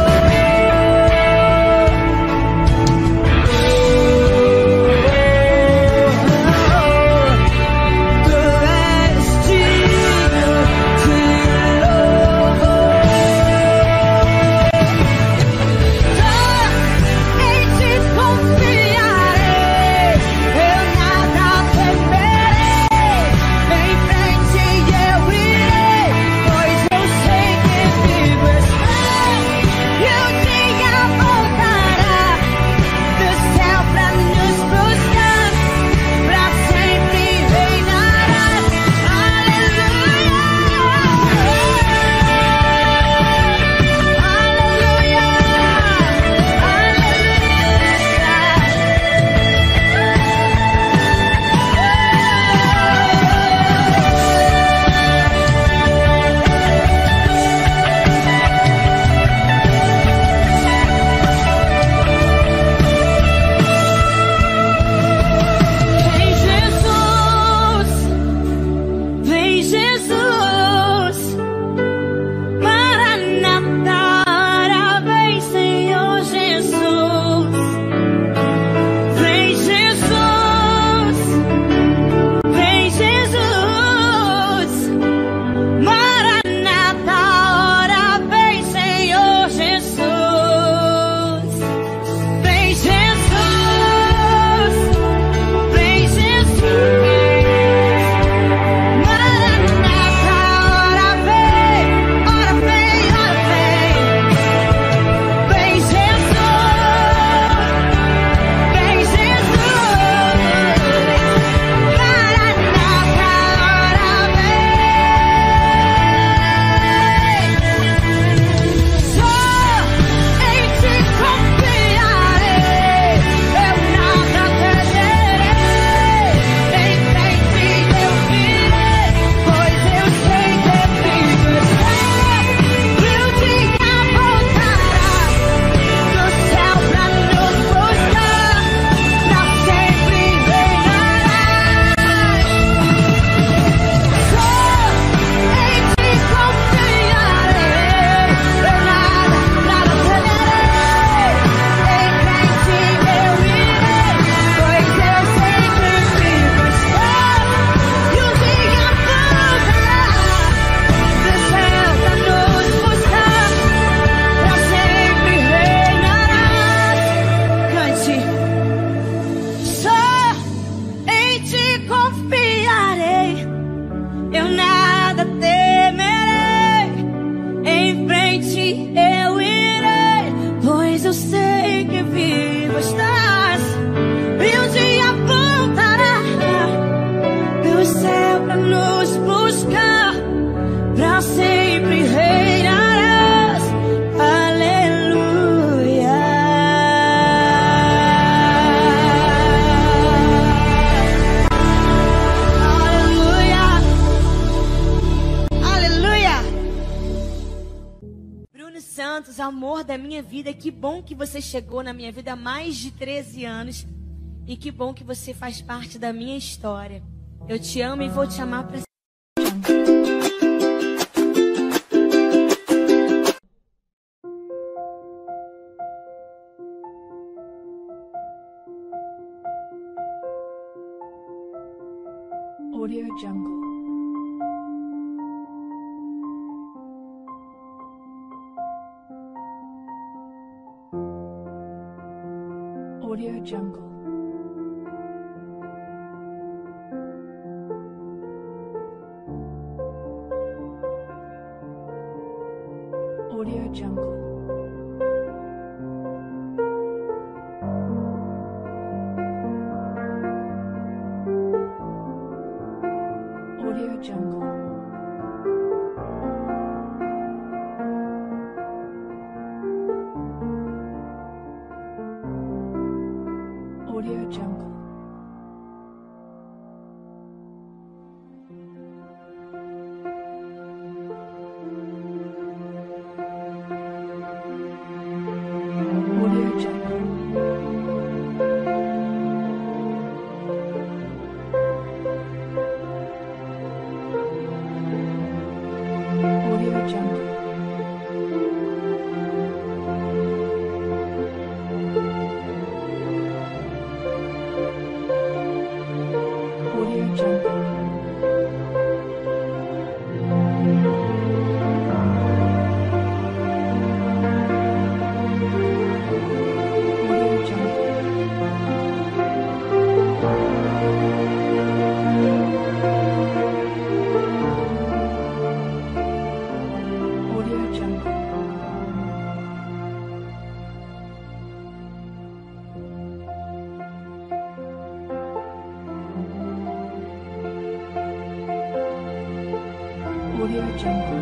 [SPEAKER 3] Tu és digno de louvor. Só em ti confiarei, eu nada temerei. Em frente eu irei, pois eu sei que vivo estou. E um dia voltará do céu pra nos buscar, pra sempre reinarás. Aleluia. Vem Jesus, vem Jesus, Maranata, vem Senhor Jesus. Vem Jesus, vem Jesus, Maranata, ora vem Senhor Jesus. Vem Jesus, vem Jesus, Maranata, para sempre reinarás. Aleluia. Aleluia. Aleluia. Bruno Santos, amor da minha vida, que bom que você chegou na minha vida há mais de treze anos. E que bom que você faz parte da minha história. Eu te amo e vou te amar para sempre.
[SPEAKER 2] Audio Jungle. Audio Jungle. Audio Jungle. Audio Jungle. Audio Jungle. Audio Jungle.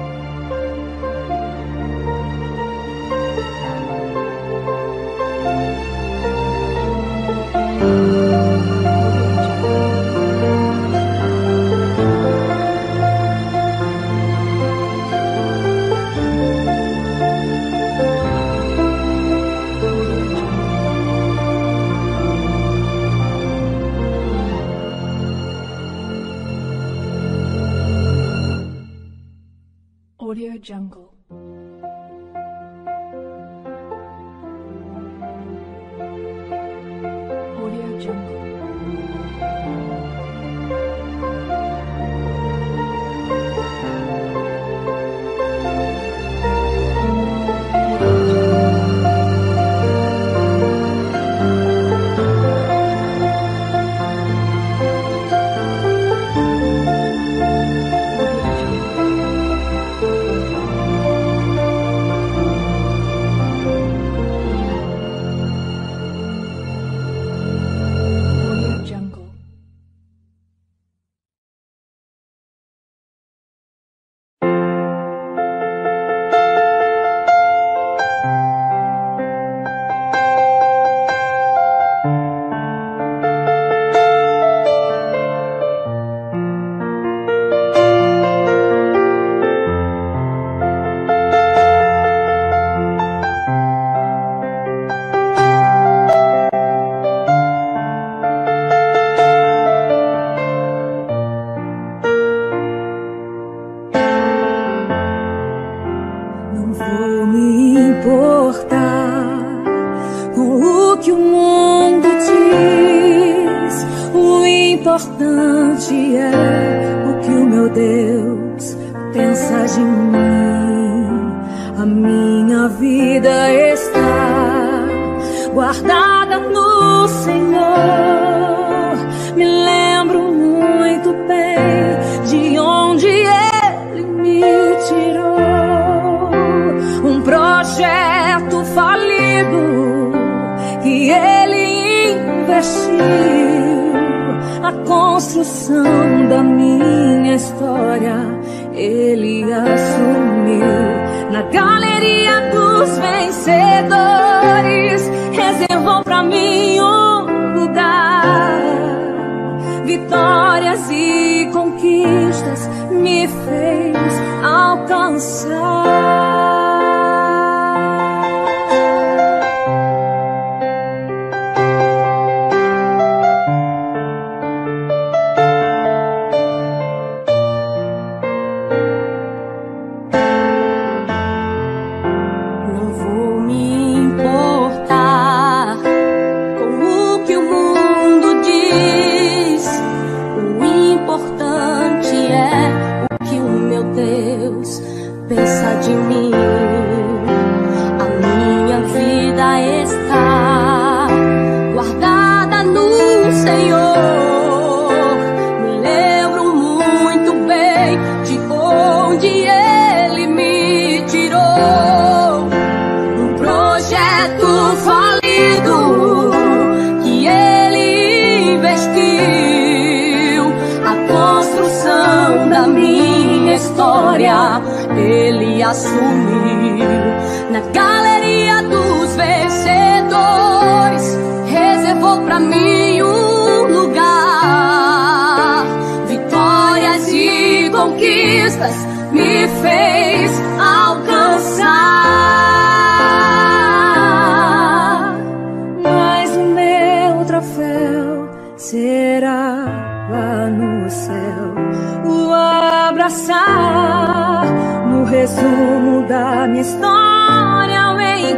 [SPEAKER 2] Audio Jungle. Audio Jungle.
[SPEAKER 4] importante é o que o meu Deus pensa de mim. A minha vida está guardada no Senhor. Me lembro muito bem de onde Ele me tirou. Um projeto falido que Ele investiu. A construção da minha história Ele assumiu na galeria dos vencedores, reservou pra mim um lugar. Vitórias e conquistas me fez alcançar.
[SPEAKER 1] Pensa de mim, a minha vida está guardada no Senhor. Me lembro muito bem de onde Ele me tirou. Um projeto falido que Ele investiu, a construção da minha história Ele assumiu na galeria dos vencedores, reservou pra mim um lugar. Vitórias e conquistas me fez alcançar.
[SPEAKER 4] Mas o meu troféu será lá no céu, o abraçar. No resumo da minha história eu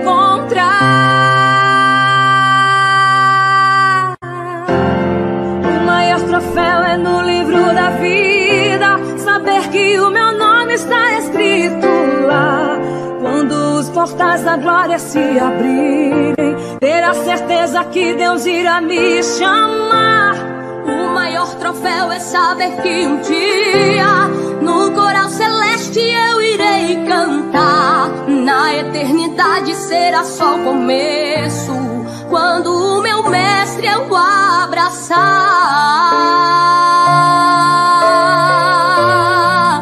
[SPEAKER 4] encontrar. O maior troféu é no livro da vida, saber que o meu nome está escrito lá. Quando os portais da glória se abrirem, ter a certeza que Deus irá me chamar.
[SPEAKER 1] O maior troféu é saber que um dia no coral celeste eu irei cantar. Na eternidade será só o começo, quando o meu mestre eu abraçar.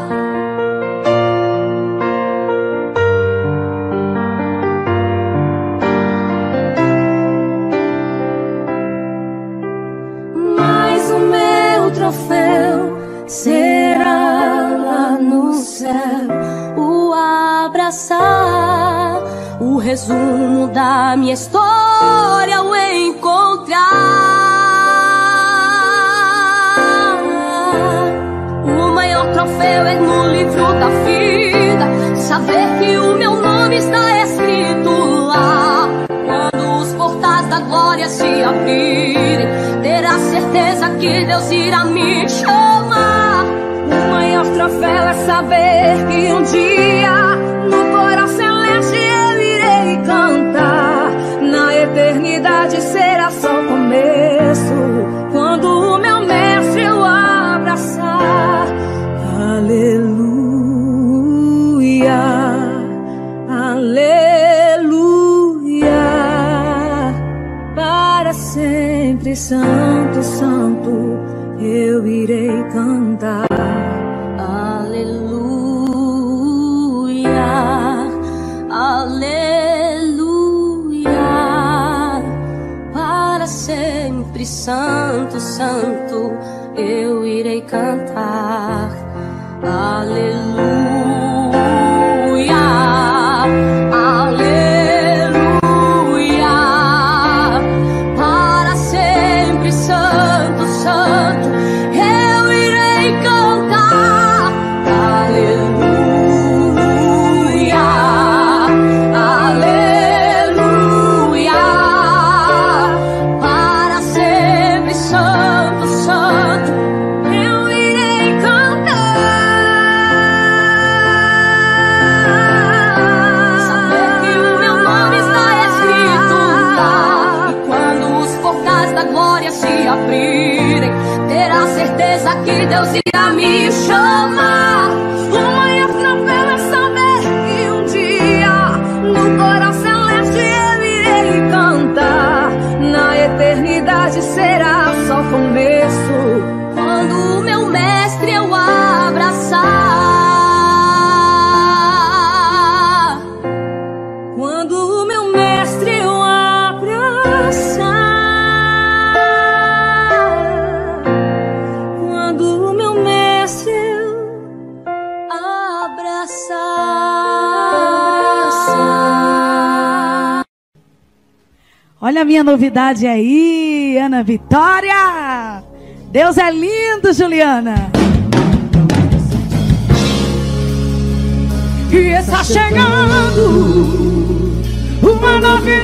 [SPEAKER 4] Mas o meu troféu será lá no céu,
[SPEAKER 1] o abraçar. O resumo da minha história o encontrar. O maior troféu é no livro da vida, saber que o meu nome está escrito lá. Quando os portais da glória se abrirem, ter a certeza que Deus irá me chamar.
[SPEAKER 4] o maior troféu é saber que um dia no coral celeste eu irei cantar. Na eternidade será só o começo, quando o meu mestre eu abraçar. Aleluia, aleluia, para sempre santo, santo eu irei cantar.
[SPEAKER 1] Aleluia, aleluia, para sempre santo, santo eu irei cantar. Aleluia, aleluia, para sempre santo, santo eu irei cantar. Aleluia, aleluia, para sempre santo, santo eu irei cantar. Saber que o meu nome está escrito lá, e quando os portais da glória se abrirem, ter a certeza que Deus irá me chamar.
[SPEAKER 4] O maior troféu é saber que um dia no coral celeste eu irei cantar. Na eternidade será só o começo,
[SPEAKER 1] quando o meu mestre eu abraçar.
[SPEAKER 2] Olha a minha novidade aí, Ana Vitória. Deus é lindo, Juliana. E está chegando uma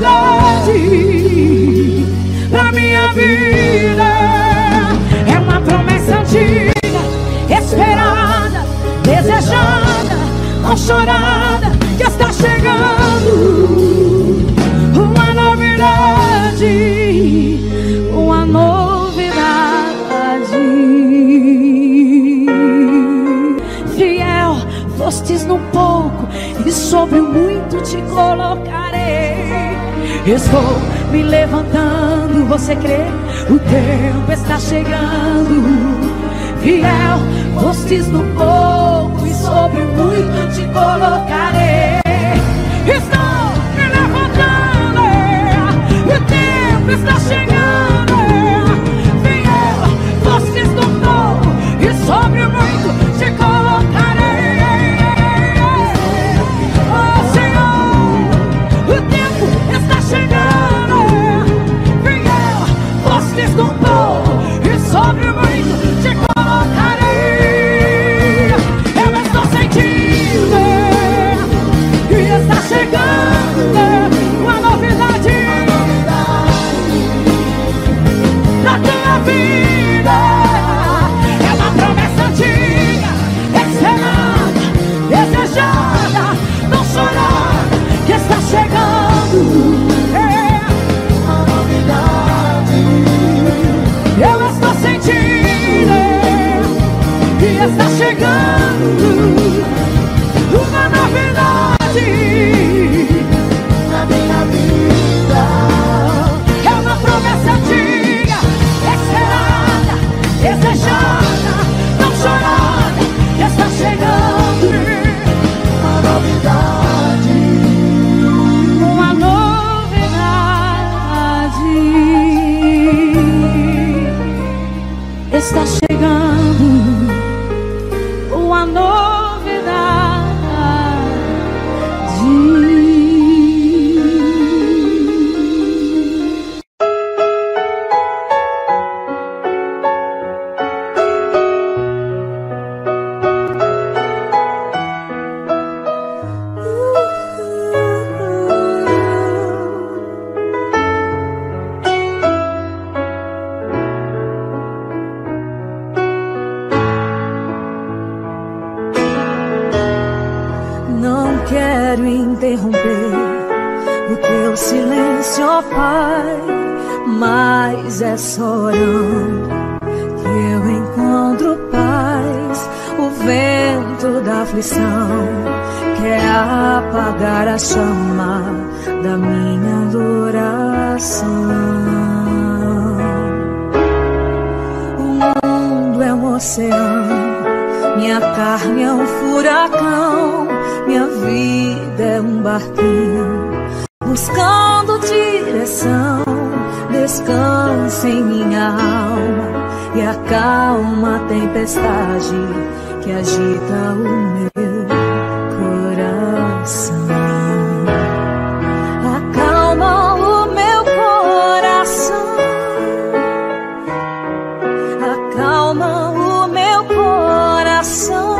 [SPEAKER 2] novidade pra minha vida. É uma promessa antiga, esperada, desejada, não chorada, que está chegando. Uma novidade, uma novidade. Fiel fostes no pouco, e sobre o muito te colocarei. Estou me levantando, você crê? O tempo está chegando. Fiel fostes no pouco, e sobre o muito te colocarei. Estou me levantando, o tempo está chegando. Fiel fostes no pouco, e sobre o muito te colocarei. Oh Senhor, o tempo está chegando. Fiel fostes no pouco, e sobre o muito te colocarei. Eu estou sentindo, e está chegando uma novidade na tua vida. É uma promessa antiga, esperada, desejada, não chorada, que está chegando. É uma novidade. Eu estou sentindo, e está chegando uma novidade na minha vida. É uma promessa antiga, esperada, desejada, não chorada, que está chegando. Uma novidade, uma novidade está chegando. Uma
[SPEAKER 4] Essa orando que eu encontro paz. O vento da aflição quer apagar a chama da minha adoração. O mundo é um oceano, minha carne é um furacão, minha vida é um barquinho buscando direção. Descansa em minha alma e acalma a tempestade que agita o meu coração. Acalma o meu coração, acalma o meu coração.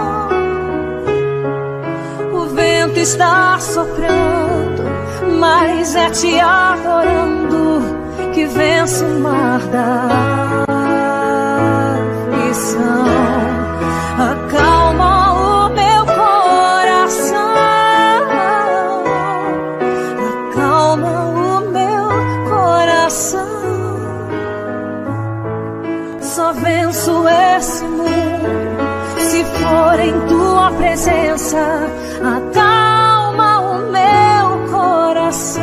[SPEAKER 4] O vento está soprando, mas é te adorando que vence o mar da aflição. Acalma o meu coração, acalma o meu coração. Só venço esse mundo se for em tua presença. Acalma o meu coração.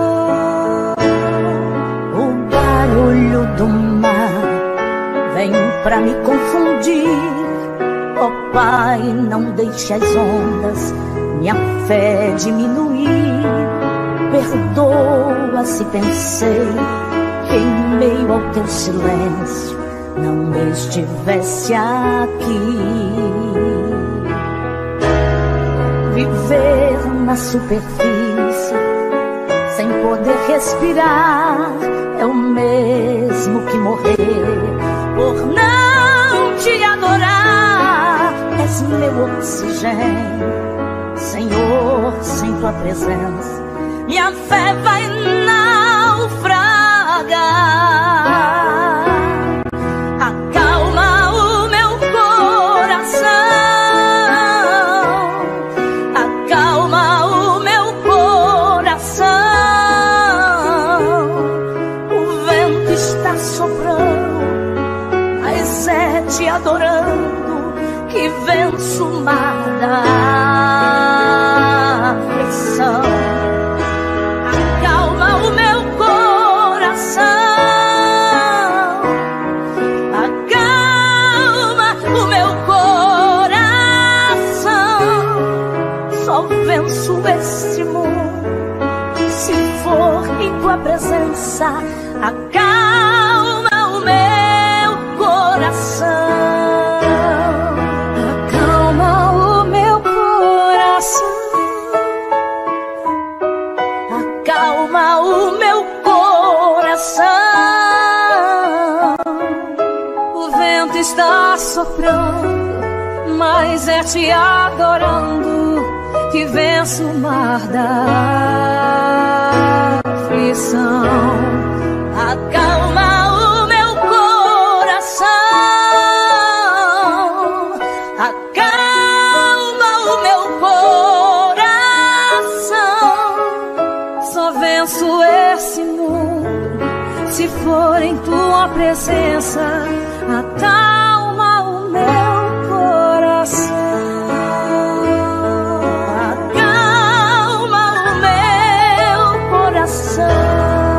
[SPEAKER 4] Do mar vem pra me confundir. Ó Pai, não deixe as ondas minha fé diminuir. Perdoa se pensei que em meio ao teu silêncio não estivesse aqui.
[SPEAKER 1] na superfície, sem poder respirar, é o mesmo que morrer por não te adorar. És meu oxigênio, Senhor, sem tua presença minha fé vai naufragar. Acalma o meu coração, acalma o meu coração. O vento está soprando, mas é te adorando que venço o mar da aflição. Acalma o meu coração, acalma o meu coração. Só venço este mundo se for em tua presença. Acalma o meu coração. Acalma o meu coração. O vento está soprando, mas é te adorando que venço o mar da aflição. Acalma o meu coração, acalma o meu coração. Só venço esse mundo se for em tua presença. Acalma o meu coração, acalma o meu coração.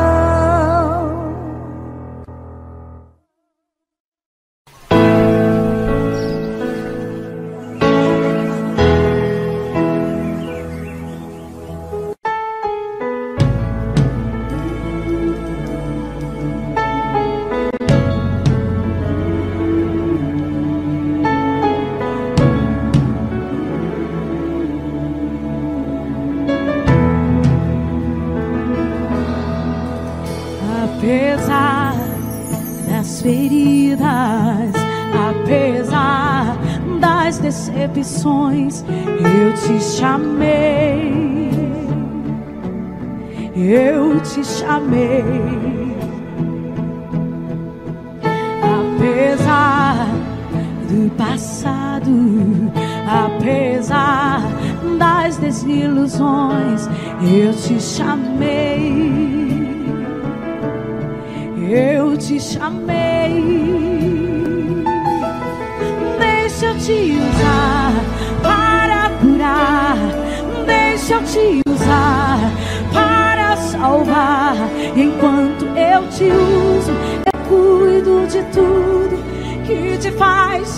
[SPEAKER 2] Apesar das feridas, apesar das decepções, eu te chamei, eu te chamei. Apesar do passado, apesar das desilusões, eu te chamei, eu te chamei. Deixa eu te usar para curar, deixa eu te usar para salvar. Enquanto eu te uso, eu cuido de tudo que te faz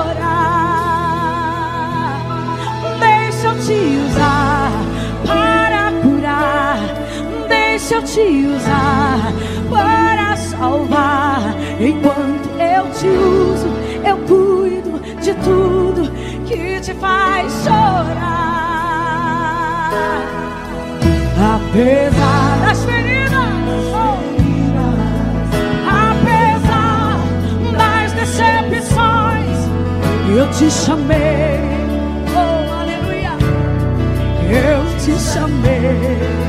[SPEAKER 2] chorar. Deixa eu te usar para curar, deixa eu te usar para salvar. Enquanto eu te uso, eu cuido de tudo que te faz chorar. Apesar das feridas, apesar das decepções, eu te chamei, oh aleluia, eu te chamei.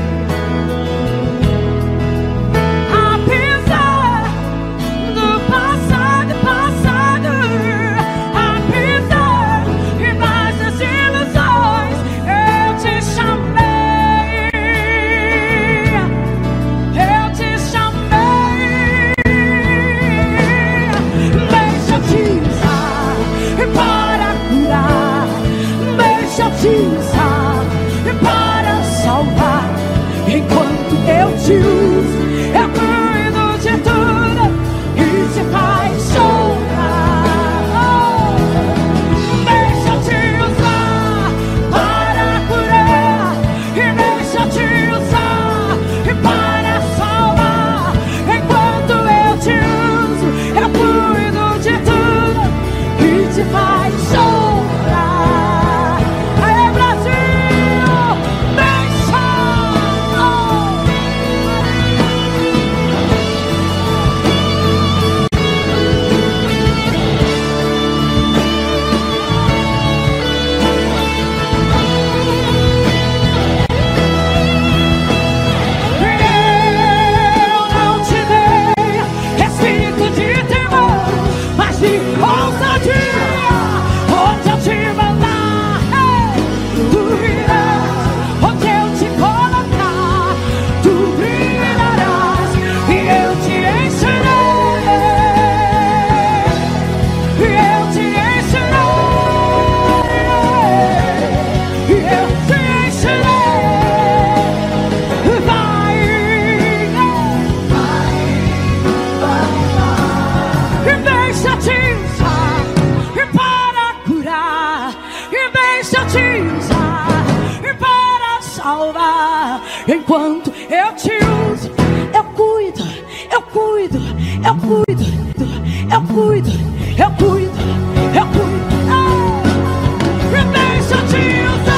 [SPEAKER 2] enquanto eu te uso. Eu cuido, eu cuido, eu cuido, eu cuido, eu cuido, eu cuido. Ah, deixa eu te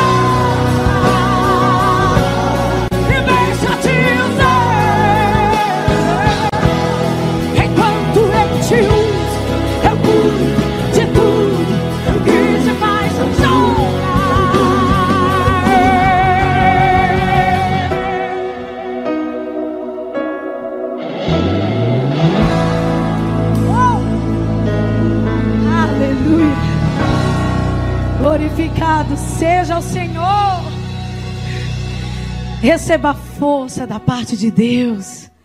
[SPEAKER 2] usar, deixa eu te usar. Enquanto eu te uso, eu cuido de tudo que te faz glorificado seja o Senhor. Receba a força da parte de Deus.